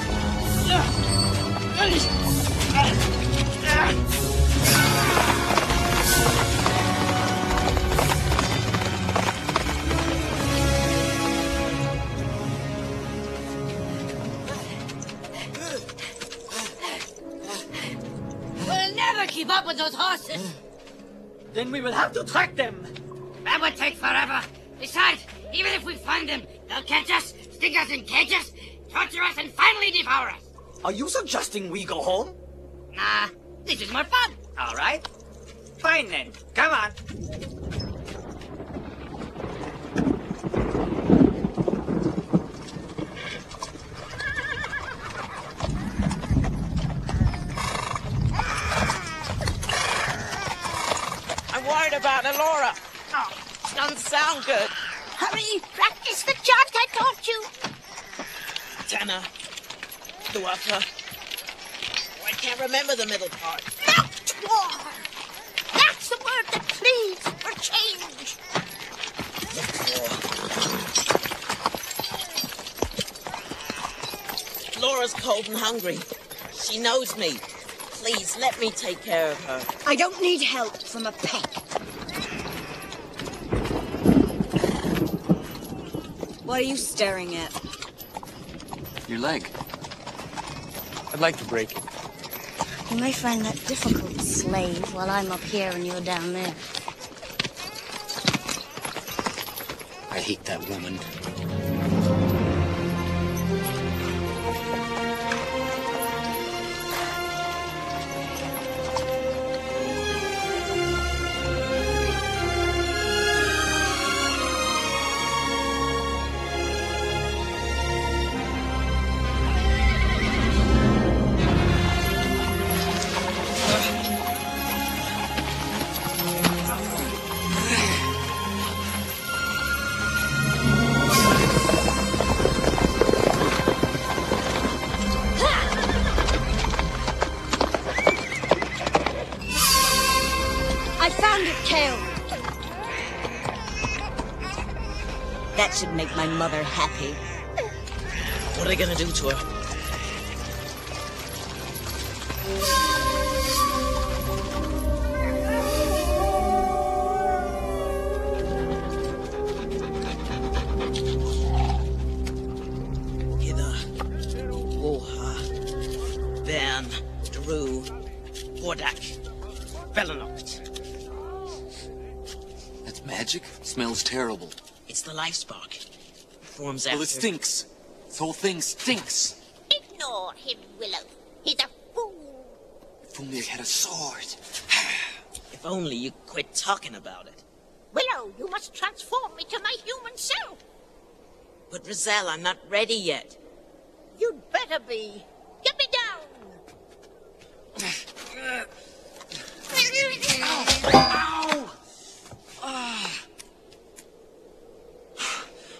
We'll never keep up with those horses. Then we will have to track them. That would take forever. Besides, even if we find them, they'll catch us, stick us in cages, torture us, and finally devour us. Are you suggesting we go home? Nah, this is more fun. All right. Fine then. Come on. I'm worried about Elora. Oh, doesn't sound good. Hurry, practice the chant I taught you. Tana. Tuatha. I can't remember the middle part. War. That's the word that pleads for change. Laura's cold and hungry. She knows me. Please, let me take care of her. I don't need help from a Peck. What are you staring at? Your leg. I'd like to break it. You may find that difficult, slave, while I'm up here and you're down there. I hate that woman. That should make my mother happy. What are they gonna do to her? Hither. Woha. Bern. Daru. Bordak. Belanoct. That's magic? Smells terrible. It's the life spark. It forms after... Well, it stinks. This whole thing stinks. Ignore him, Willow. He's a fool. If only I had a sword. If only you quit talking about it. Willow, you must transform me to my human self. But, Rizal, I'm not ready yet. You'd better be. Get me down. Ow! Ow! Ah.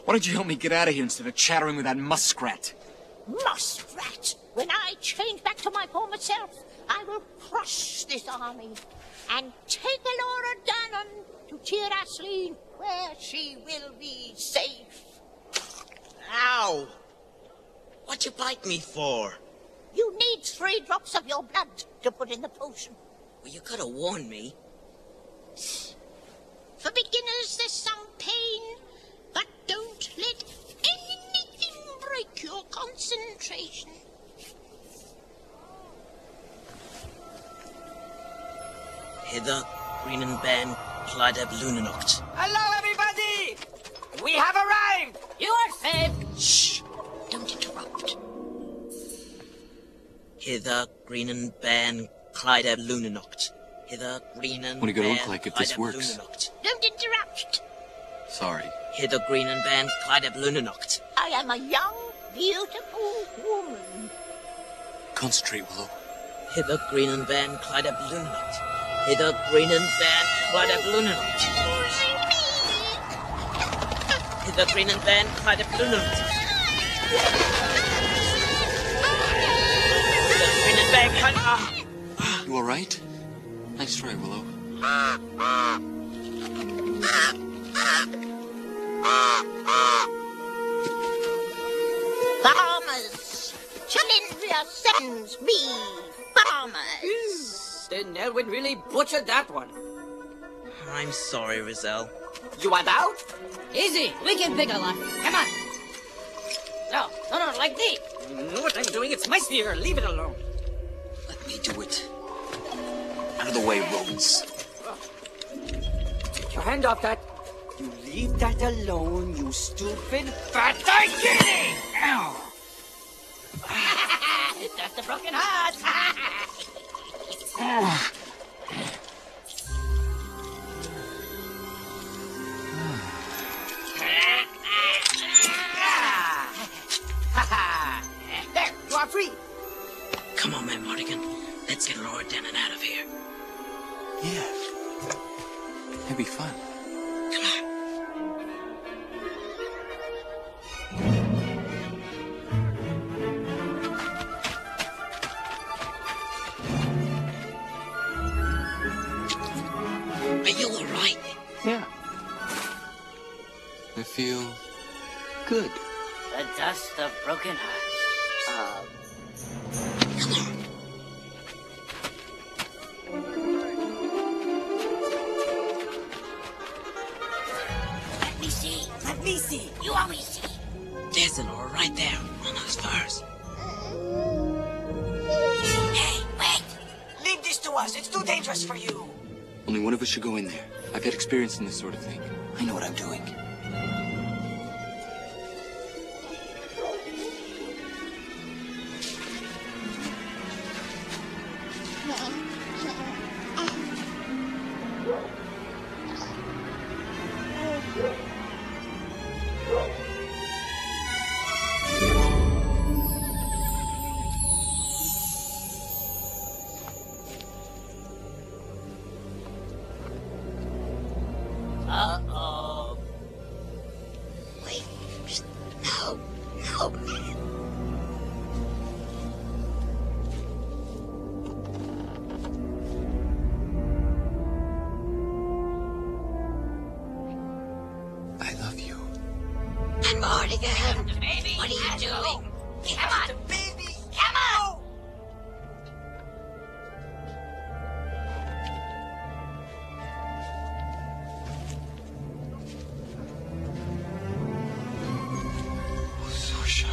Why don't you help me get out of here instead of chattering with that muskrat? Muskrat! When I change back to my former self, I will crush this army and take Elora Danan to Tir Asleen, where she will be safe. Ow! What'd you bite me for? You need three drops of your blood to put in the potion. Well, you could have warned me. For beginners, there's some pain, but don't let anything break your concentration. Hither, Green and Ben, Clydeb Lunanoct. Hello, everybody! We have arrived! You are safe! Shh! Don't interrupt. Hither, Green and Ben, Clydeb Lunanoct. Hither, Green and What are you gonna Ben, look like if this Clydeb works? Lunanoct. Don't interrupt! Sorry. Hither, Green and Ben, Clydeb Lunanoct. I am a young, beautiful woman. Concentrate, Willow. Hither, Green and Ben, Clydeb Lunanoct. Hither, Green and Ben, Clydeb Lunanoct. Hither, Green and Ben, Clydeb Lunanoct. Hither, Green and Ben, Clydeb... You alright? Nice try, Willow. Farmers! Chalindria sends me farmers! Then Nelwyn really butchered that one. I'm sorry, Rizal. You want out? Easy, we can pick a lock. Come on. No, no, no, like this. Know what I'm doing? It's my spear. Leave it alone. Let me do it. Out of the way, rodents. Take your hand off that. You leave that alone, you stupid fat kitty! Ow! That's the broken heart! There, you are free. Come on, man, Mardigan. Let's get Elora Danan out of here. Yeah. That'd be fun. Come on. Are you alright? Yeah. I feel good. The dust of broken hearts. Um... Come on. Let me see. Let me see. You always see. There's Elora right there on those furs. Hey, wait. Leave this to us. It's too dangerous for you. Only one of us should go in there. I've had experience in this sort of thing. I know what I'm doing. Uh-oh. Wait. No. No. I love you. And Mardigan. Baby, What are you doing? Come on. Baby. Come on. Sosha.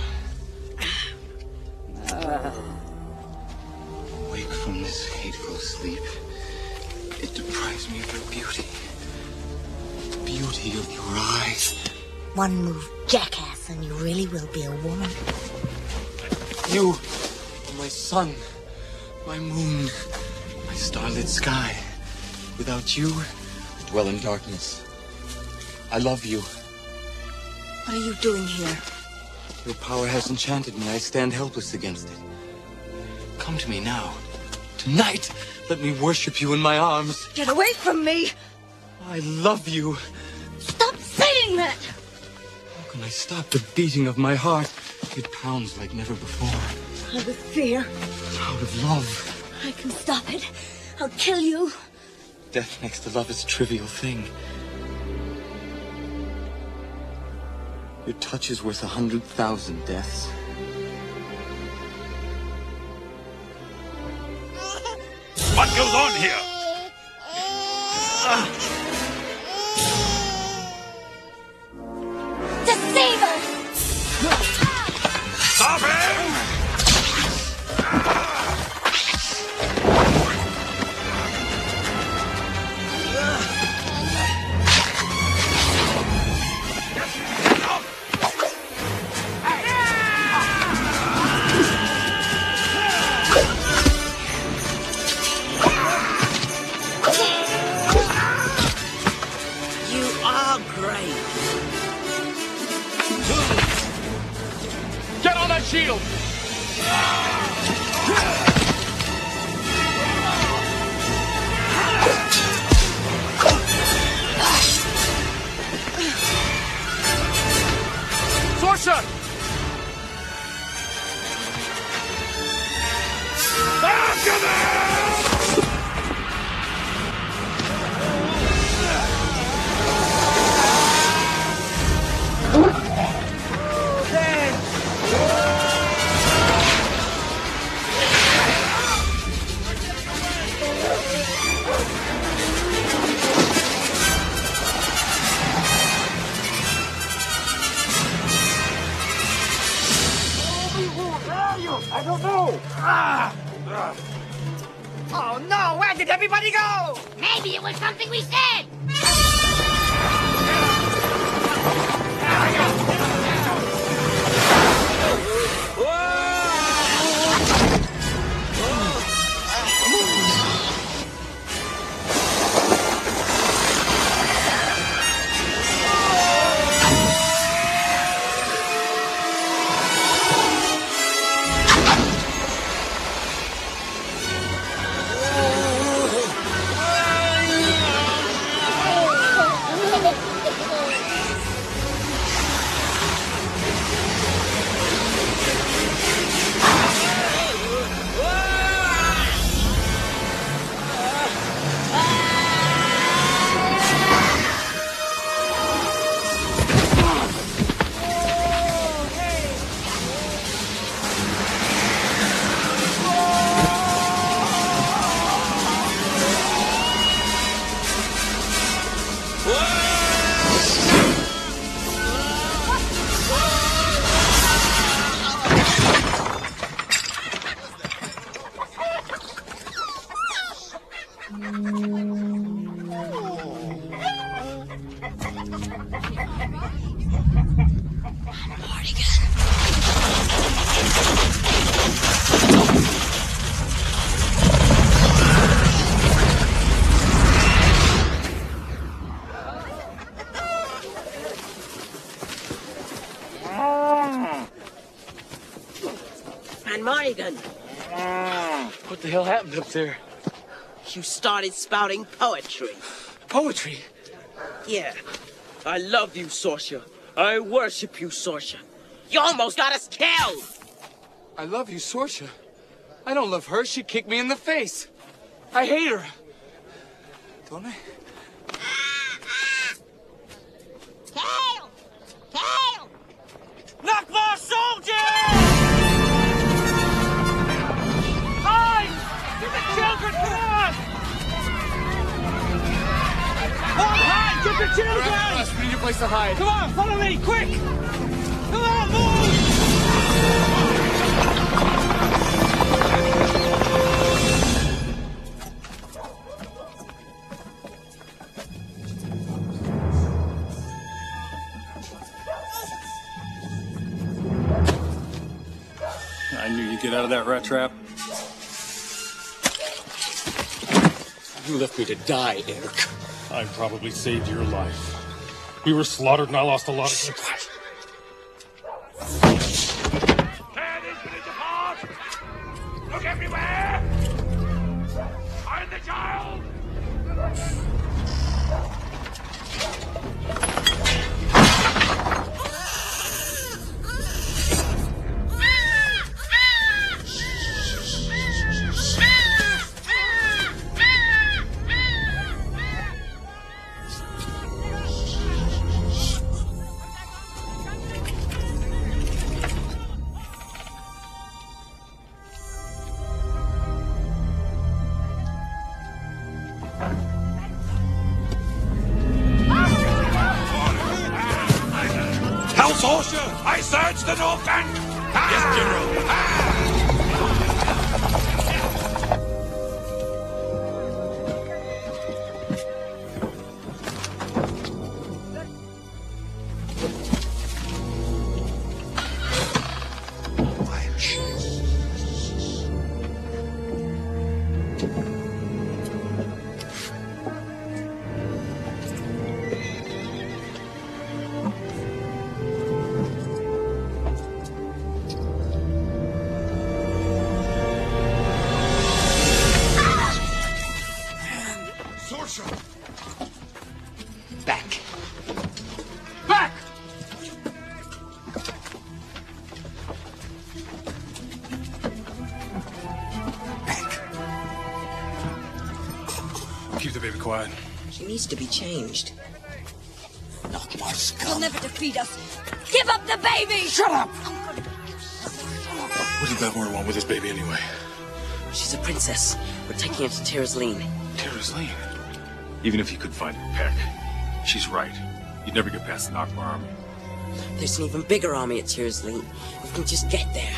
Wake from this hateful sleep. It deprives me of your beauty. The beauty of your eyes. One move, jackass, and you really will be a woman. You are my sun, my moon, my starlit sky. Without you, I dwell in darkness. I love you. What are you doing here? Your power has enchanted me. I stand helpless against it. Come to me now. Tonight, let me worship you in my arms. Get away from me! I love you. Stop saying that! How can I stop the beating of my heart? It pounds like never before. Out of fear. Out of love. I can stop it. I'll kill you. Death next to love is a trivial thing. Your touch is worth a hundred thousand deaths. What goes on here? Uh. Deceiver! Stop him! Get on that shield! Sorsha! After them! I don't know. Ah. Oh no, where did everybody go? Maybe it was something we said! And Morrigan. What the hell happened up there? You started spouting poetry. Poetry? Yeah. I love you, Sorsha. I worship you, Sorsha. You almost got us killed! I love you, Sorsha. I don't love her. She kicked me in the face. I hate her. Don't I? Kale! Kale! Nakbar soldiers! Hide! Get the children, come on! Come hide! Get the children! Right, us, we need a place to hide. Come on, follow me, quick! Come on, move! I knew you'd get out of that rat trap. You left me to die, Eric. I probably saved your life. We were slaughtered and I lost a lot of... Tear this village apart! Look everywhere! Find the child! Soldier, I searched the north bank. Ah! Yes, General. Ah! Back. Back! Keep the baby quiet. She needs to be changed. Not my scum. You'll never defeat us. Give up the baby! Shut up! What did that word want with this baby anyway? She's a princess. We're taking her to Terraslene. Terraslene? Even if you could find Peck, she's right. You'd never get past the Nockmaar army. There's an even bigger army at Terraslene. We can just get there.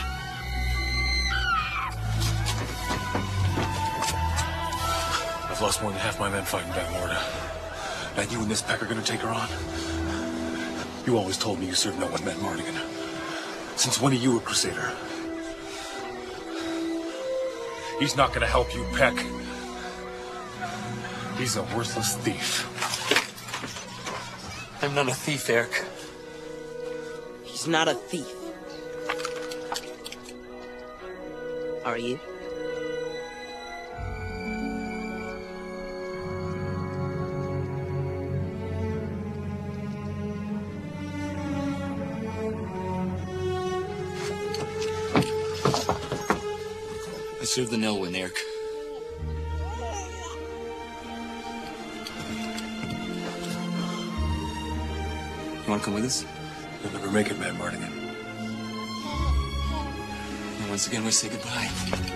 I've lost more than half my men fighting Van Lorda. And you and this Peck are gonna take her on? You always told me you served no one met Mardigan. Since when are you a Crusader? He's not gonna help you, Peck. He's a worthless thief. I'm not a thief, Eric. He's not a thief. Are you? I served the Nelwyn, Eric. You want to come with us? You'll never make it, Matt Mardigan. And once again, we say goodbye.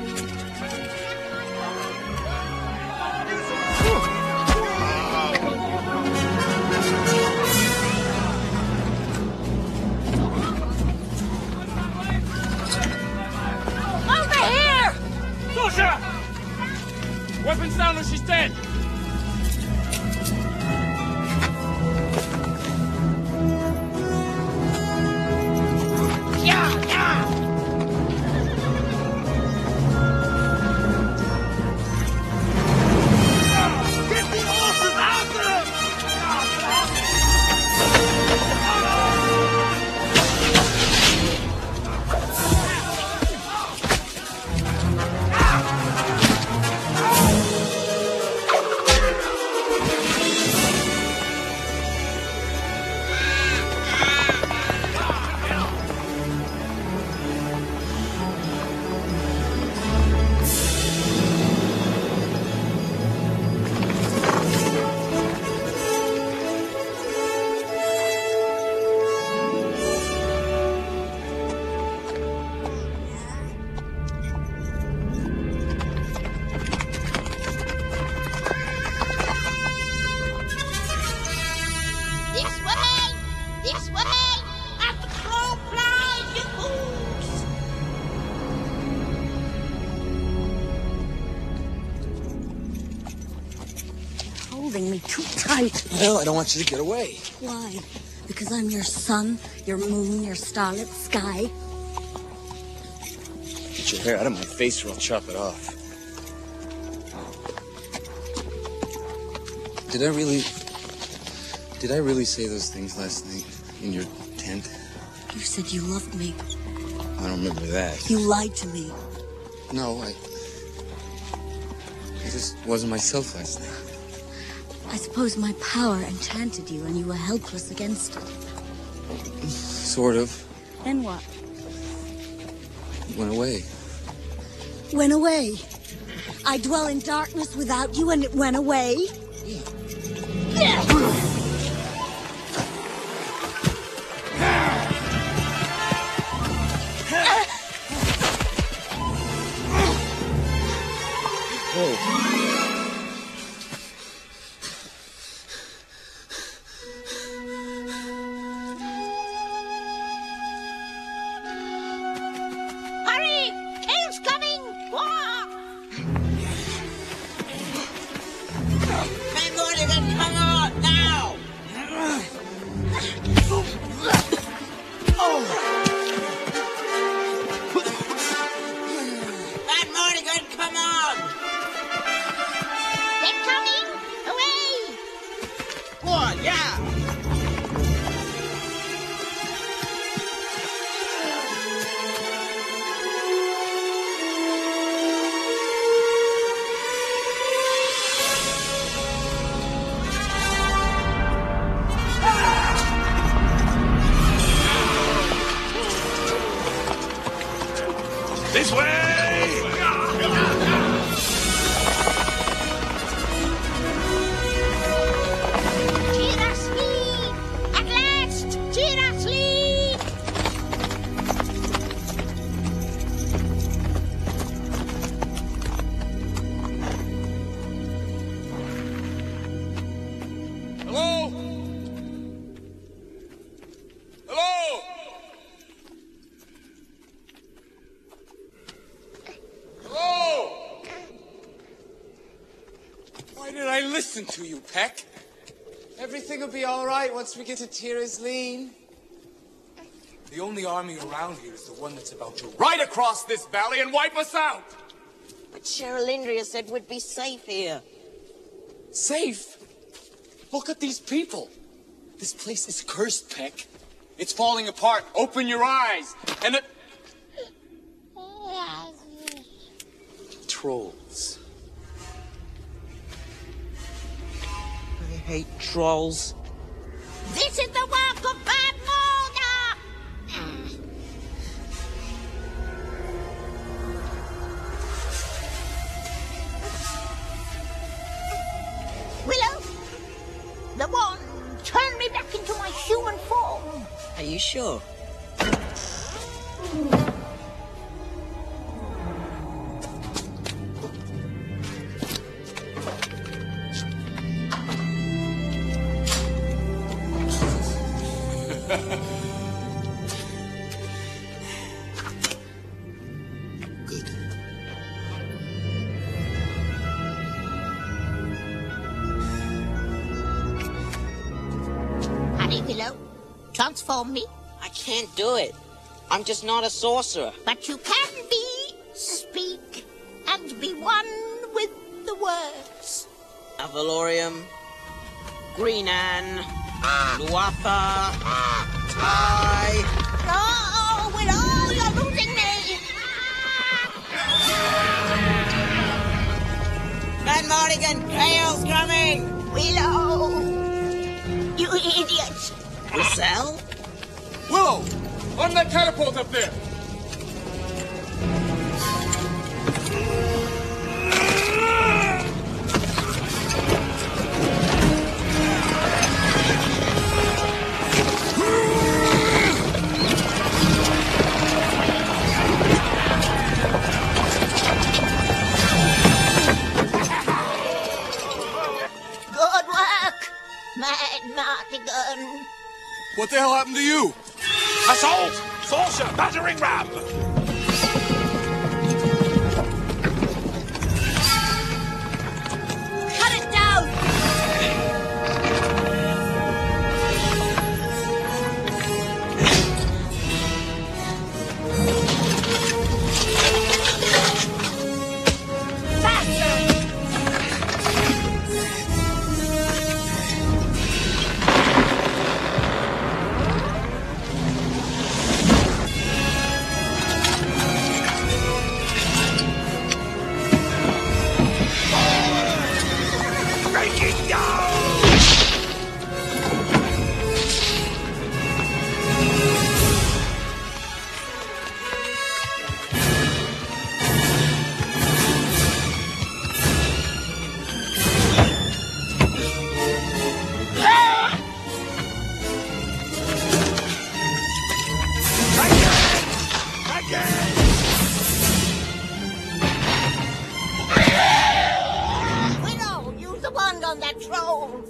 Over here! Sasha! Weapons down or she's dead! Yeah, yeah! Get the horses after him! This way! This way! At the crow flies, you fools! Holding me too tight. Well, I don't want you to get away. Why? Because I'm your sun, your moon, your starlit sky. Get your hair out of my face or I'll chop it off. Did I really... Did I really say those things last night in your tent? You said you loved me. I don't remember that. You lied to me. No, I... I just wasn't myself last night. I suppose my power enchanted you and you were helpless against it. Sort of. Then what? It went away. Went away. I dwell in darkness without you and it went away. Yeah. Mardigan, come on, now! Mad Mardigan, come on! They're coming! Away! Go on, yeah! This way! Tirasli! At last! Tirasli! Hello? Hello? Hello? Why did I listen to you, Peck? Everything will be all right once we get to Tir-Asleen. The only army around here is the one that's about to ride across this valley and wipe us out. But Sheralindria said we'd be safe here. Safe? Look at these people. This place is cursed, Peck. It's falling apart. Open your eyes. And it... Trolls. I hate trolls. This is the work of Bad Morda! Willow, the wand, turn me back into my human form. Are you sure? Honey Willow, transform me. I can't do it. I'm just not a sorcerer. But you can be, speak, and be one with the words. Avalorium, Green Anne, Luatha, I... No, Willow, you're losing me. Mad Mardigan, Kale's coming! Willow, you idiot. Giselle? Willow! On that catapult up there! Good work, Mad Mardigan. What the hell happened to you? Assault! Saucer! Battering ram! Cut it down! Breaking down! Willow, use the wand on that troll.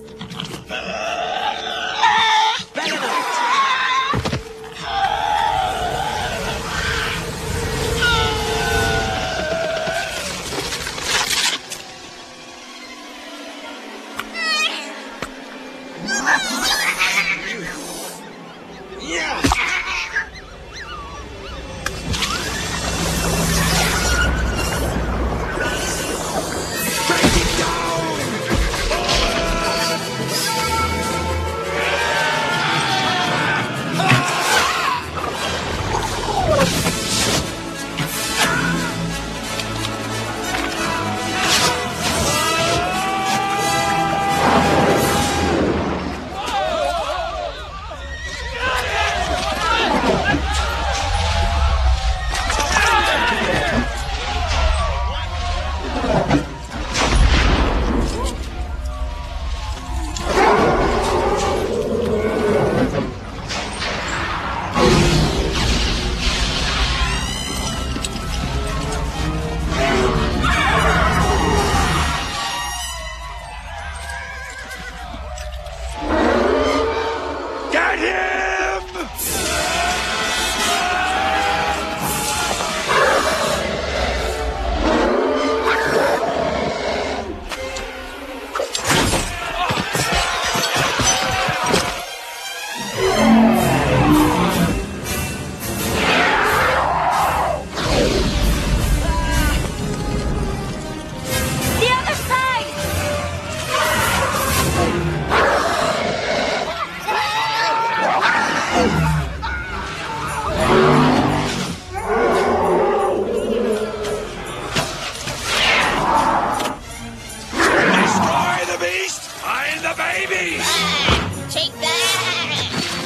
the baby! Ah, take that!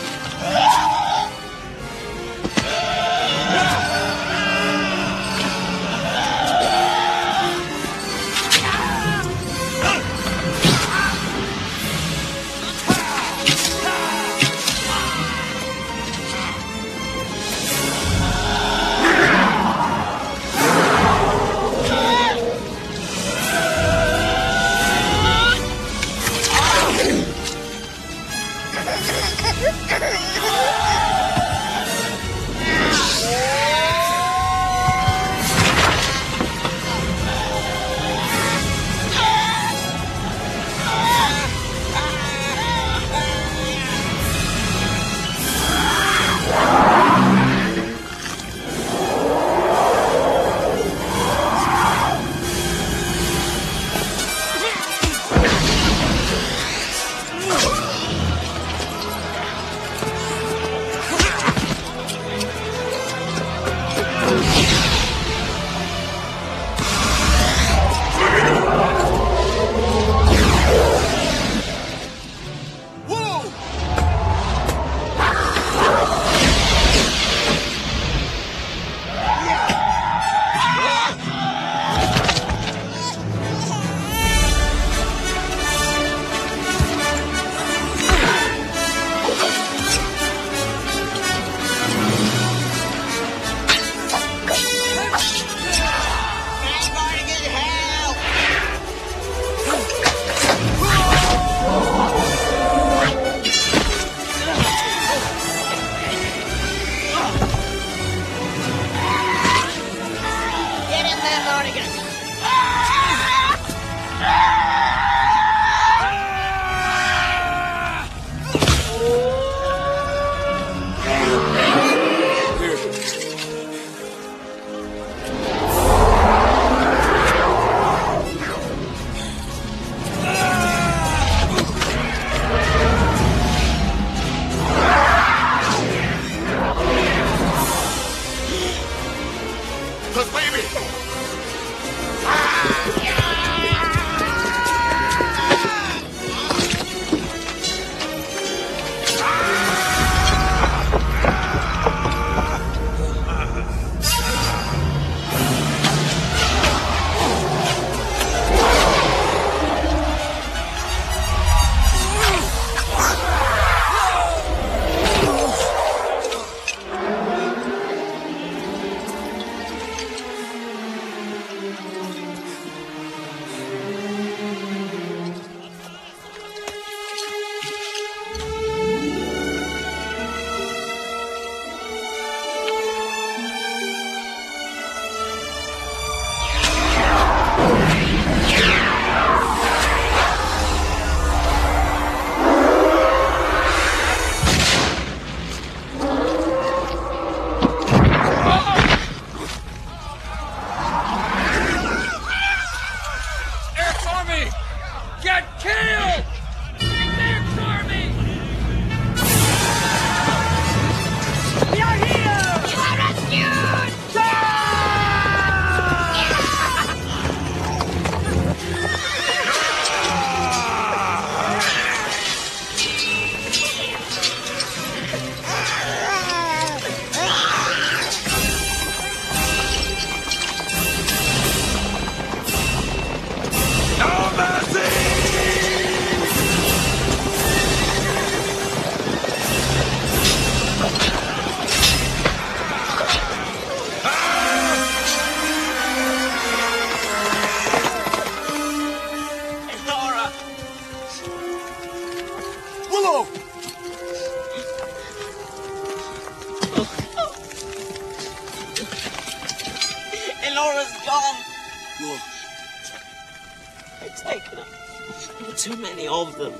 Too many of them.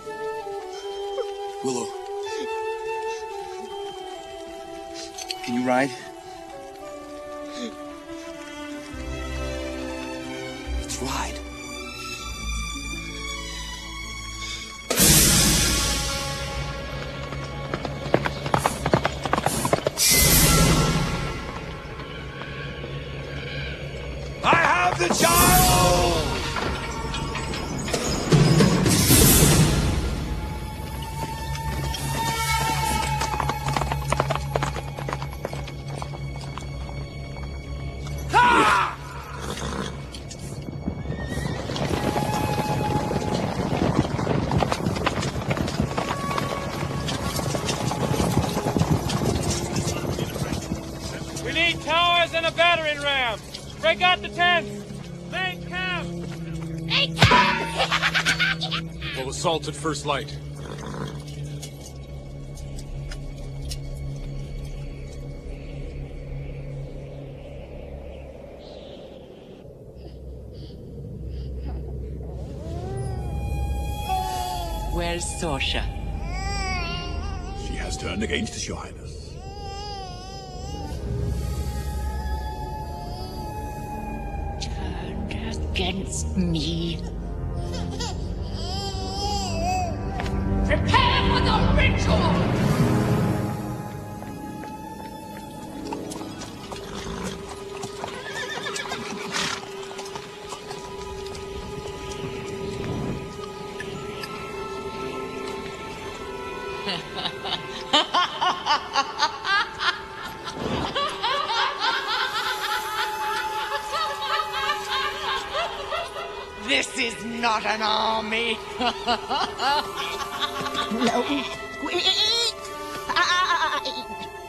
Willow. Can you ride? Let's ride. I have the child! a battering ram! Break out the tents! Make camp! Make camp! We'll assault at first light. Where's Sorsha? She has turned against His Highness. Against me. Prepare for the ritual! This is not an army. No, quick! Hide!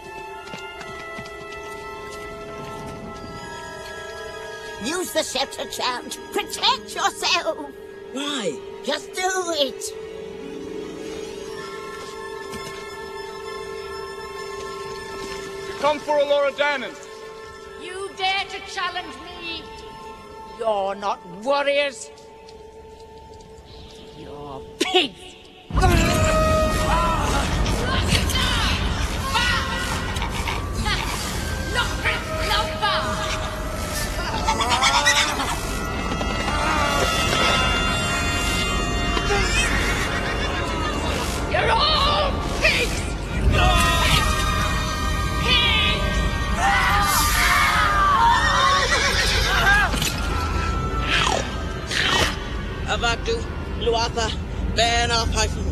Use the scepter, child. Protect yourself. Why? Just do it. Come for Elora Danan. You dare to challenge me? You're not warriors. You're pigs. You're all pigs! Avadu, Luatha, Bena Python.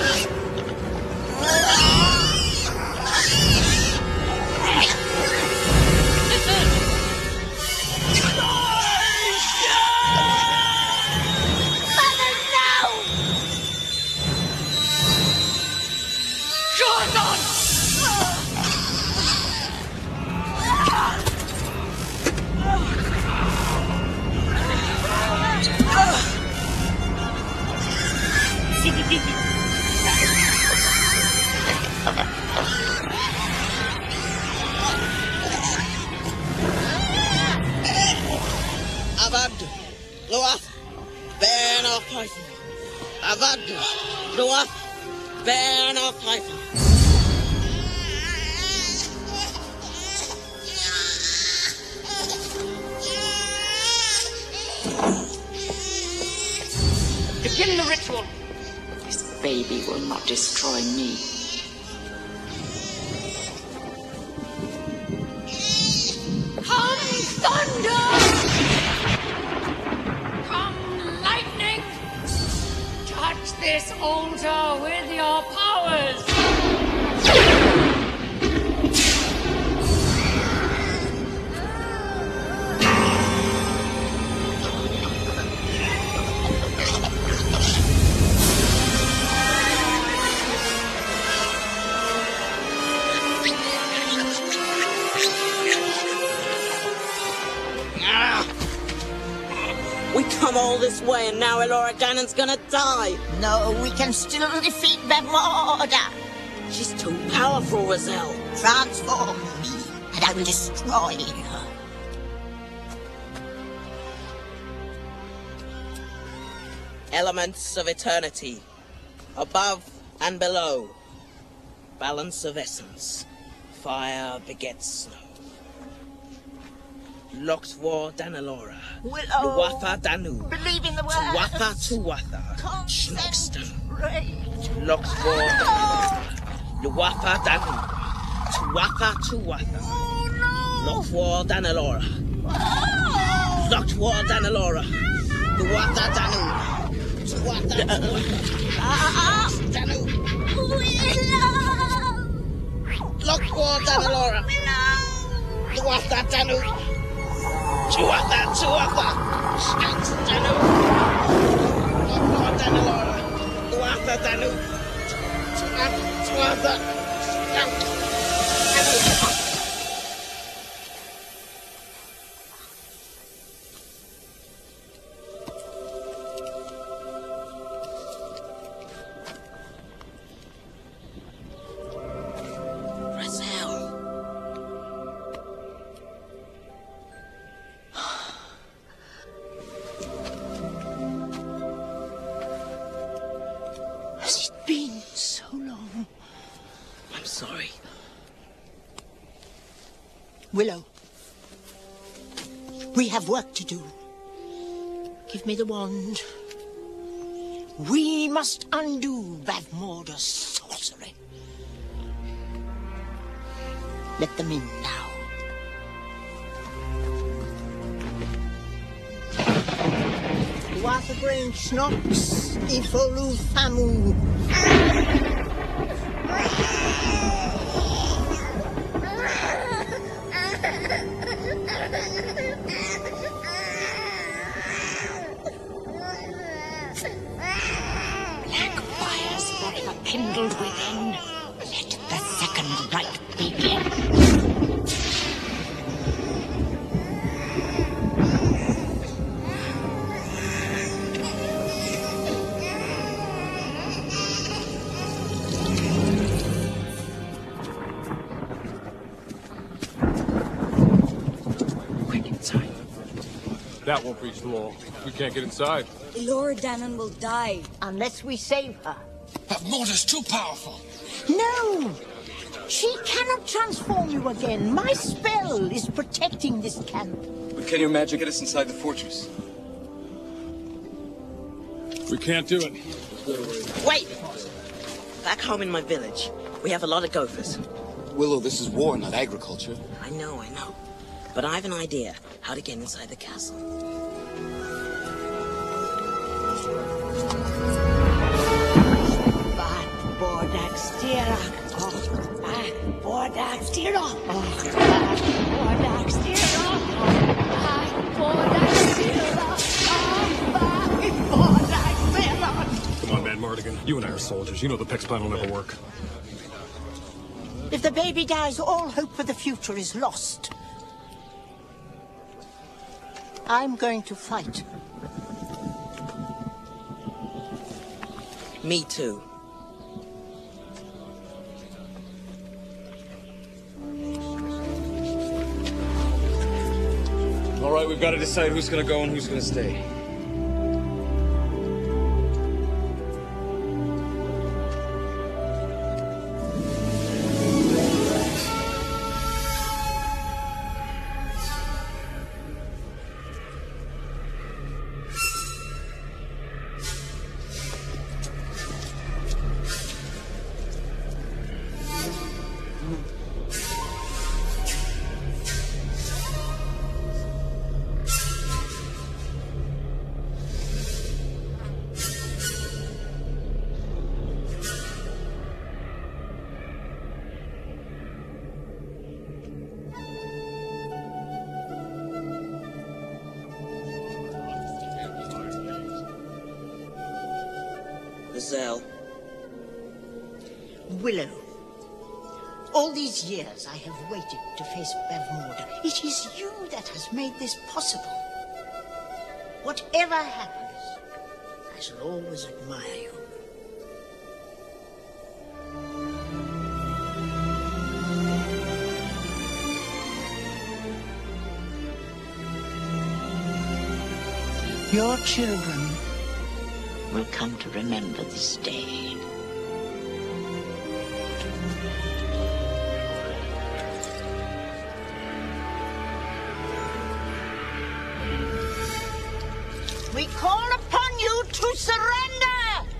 Avad, Loath, Ban of Python. Avad, Loath, Ban of Python. Begin the ritual. This baby will not destroy me. Come, thunder! Come, lightning! Touch this altar with your powers! We come all this way and now Elora Danan's gonna die. No, we can still defeat Bemorda. She's too powerful, Razel. Transform me, and I will destroy her. Elements of eternity, above and below. Balance of essence. Fire begets snow. Loktwar Danalora. Willow. Luatha Danu. Believe in the word. Tuatha Tuatha. Schnoxton. Concentrate. Loktwar Danalora. Luatha Danu. Tuatha Tuatha. Loktwar Danalora. Loktwar Danalora. Luatha Danu. Tuatha Tuatha. Danu. Willow. Loktwar Danalora. Tuatha Danu. Tuatha, Tuatha, Shanks Danu, Loktwar Danalora, Tuatha Danu, Tuatha, Tuatha, Shanks Danu. Has it been so long? I'm sorry. Willow, we have work to do. Give me the wand. We must undo Bavmorda's sorcery. Let them in now. Waterbrain Schnox, Ifolu Famu. Black fires forever kindled within. Let the second rite begin. That won't breach the wall. We can't get inside. Elora Danan will die unless we save her. Bavmorda's too powerful. No! She cannot transform you again. My spell is protecting this camp. But can your magic get us inside the fortress? We can't do it. Wait! Back home in my village, we have a lot of gophers. Willow, this is war, not agriculture. I know, I know. But I have an idea how to get inside the castle. Back, Bordak, Stira. Oh, back, Bordak, Stira. Oh, back, Bordak, Stira. Back, Bordak, Stira. Oh, back, Bordak, Stira. Come on, man, Mardigan. You and I are soldiers. You know the Pex plan will never work. If the baby dies, all hope for the future is lost. I'm going to fight. Me too. All right, we've got to decide who's gonna go and who's gonna stay. Zell. Willow. All these years I have waited to face Bavmorda. It is you that has made this possible. Whatever happens, I shall always admire you. Your children will come to remember this day. We call upon you to surrender!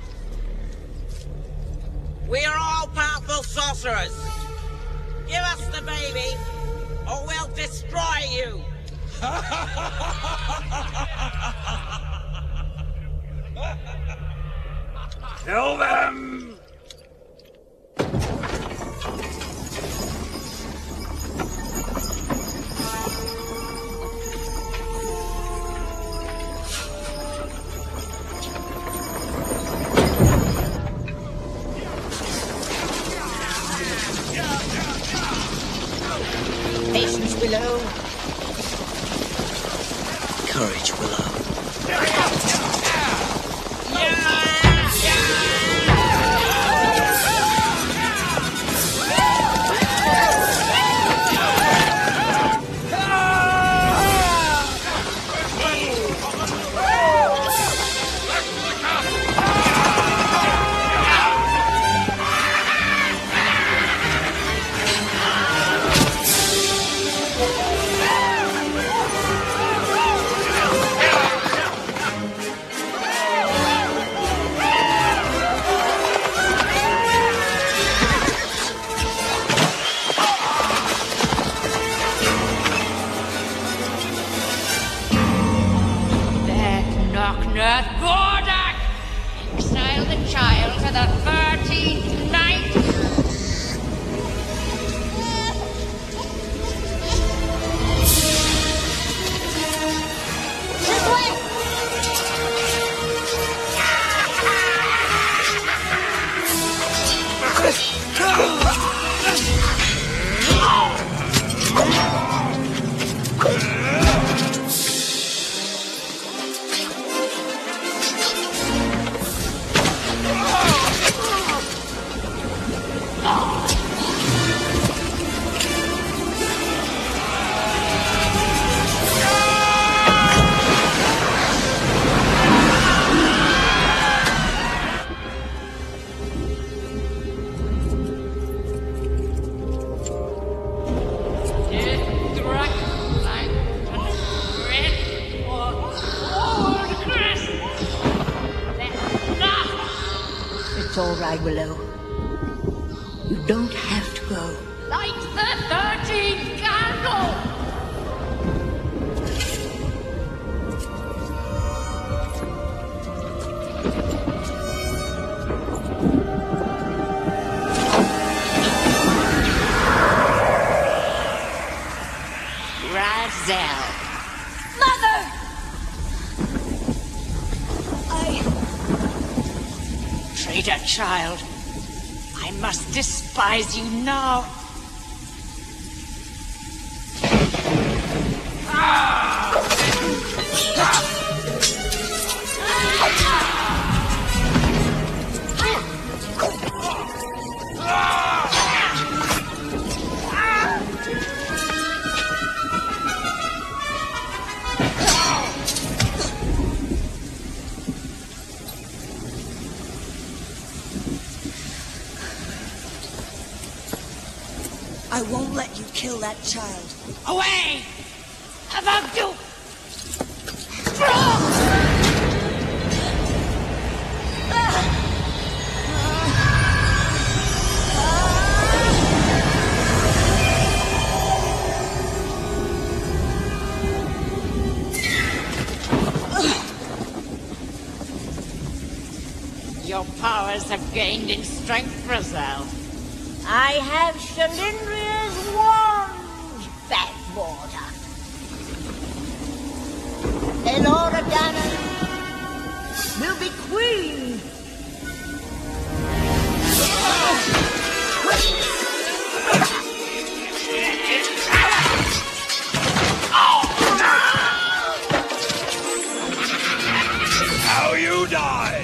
We are all powerful sorcerers. Give us the baby, or we'll destroy you. Kill them! Patience, Willow. Courage, Willow. side, Willow. You don't have to go. Light the thirteenth candle! Razel. Mother! I... Traitor child. I must despise you now. I won't let you kill that child. Away! About you! Your powers have gained in strength, Razel. I have Shalindria's wand, Badwater. Elora Danan will be queen. How you died!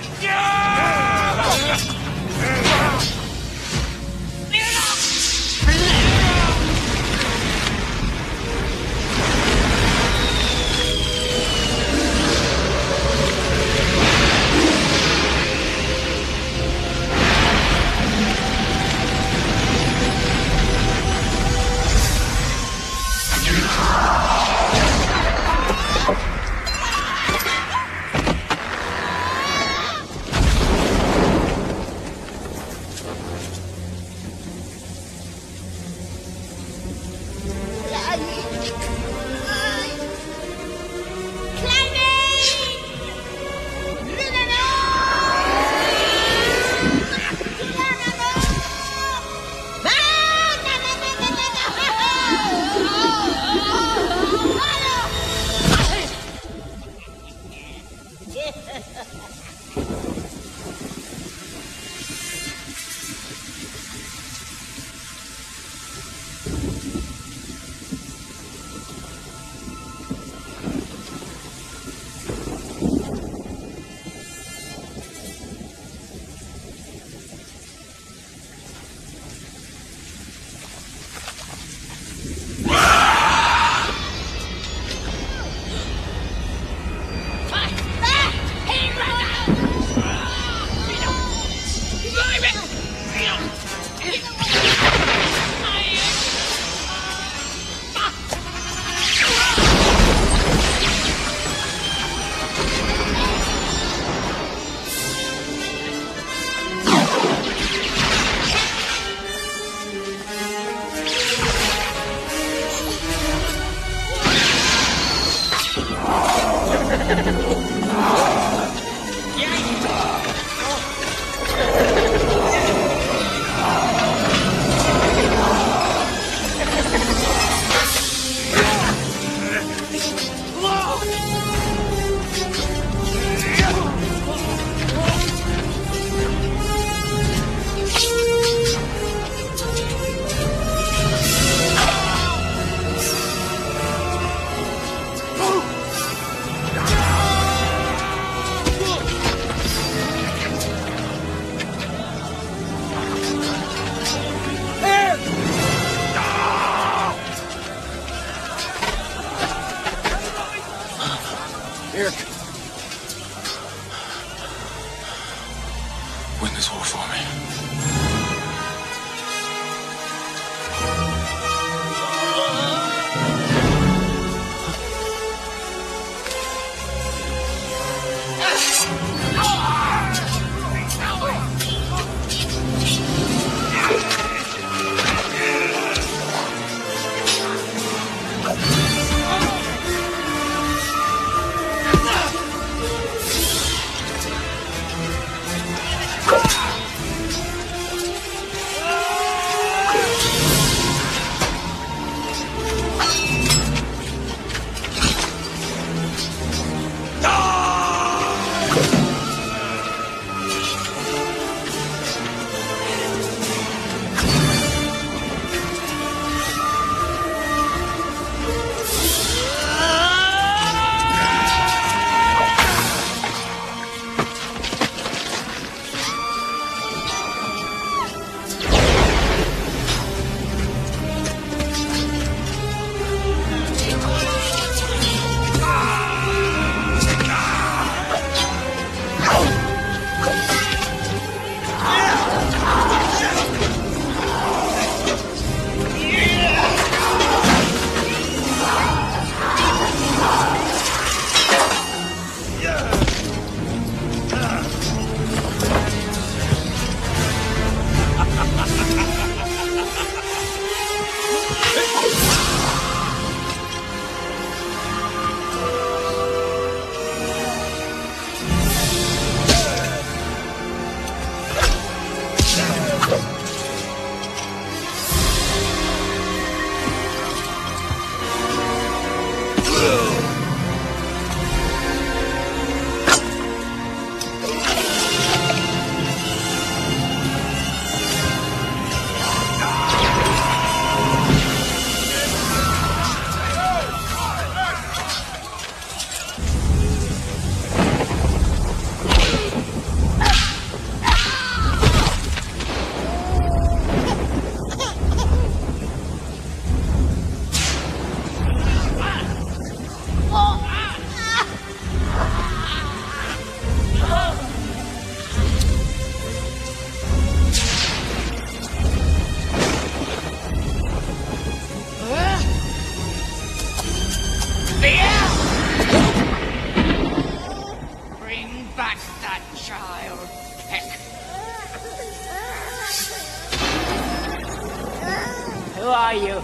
are you?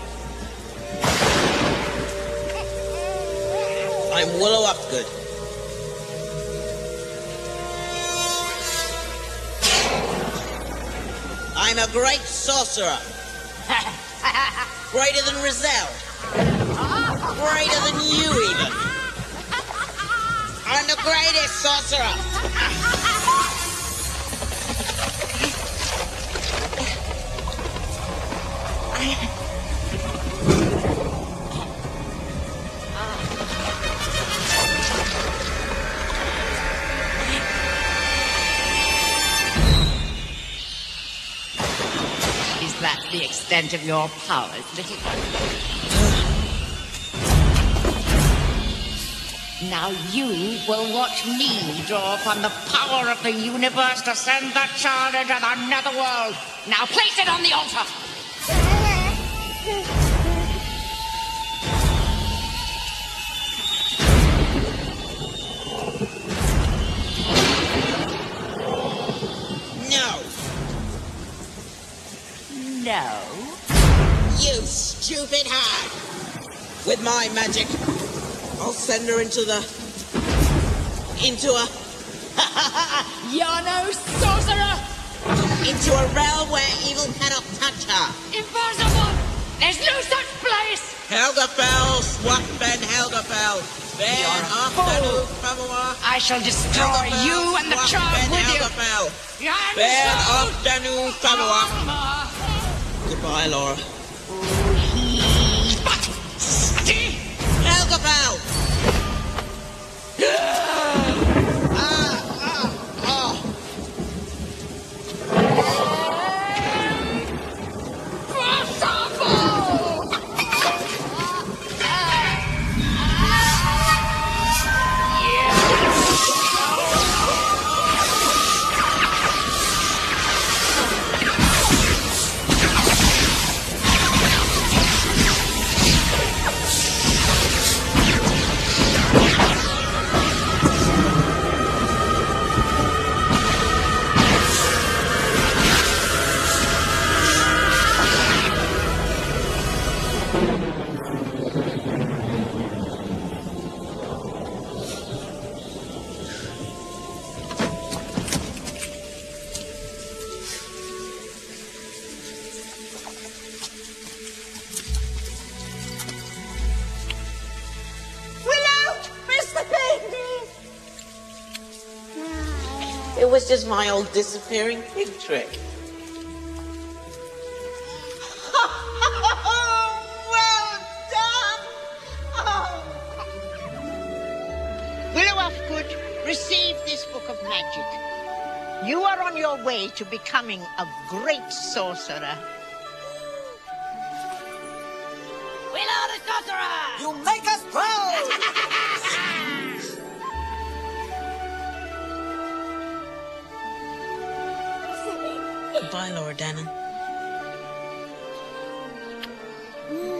I'm Willow Upgood. I'm a great sorcerer. Greater than Rizal. Greater than you, even. I'm the greatest sorcerer. Is that the extent of your powers, little one? Now you will watch me draw upon the power of the universe to send that child into the netherworld. Now place it on the altar. No. No. You stupid hag. With my magic, I'll send her into the... into a... You're no sorcerer! Into a realm where evil cannot touch her. Impossible! There's no such place! Helgafell, swap Ben Helgafell. Ben Afdanu Famua. I shall destroy you and the child Ben with Helgafell. you! Ben Afdanu Famua. Goodbye, Laura. Helgafell! It was just my old disappearing pig trick. Well done! Oh. Willow Upgood, receive this book of magic. You are on your way to becoming a great sorcerer. Willow the sorcerer! You make us proud! Goodbye, Laura Dannon. Mm.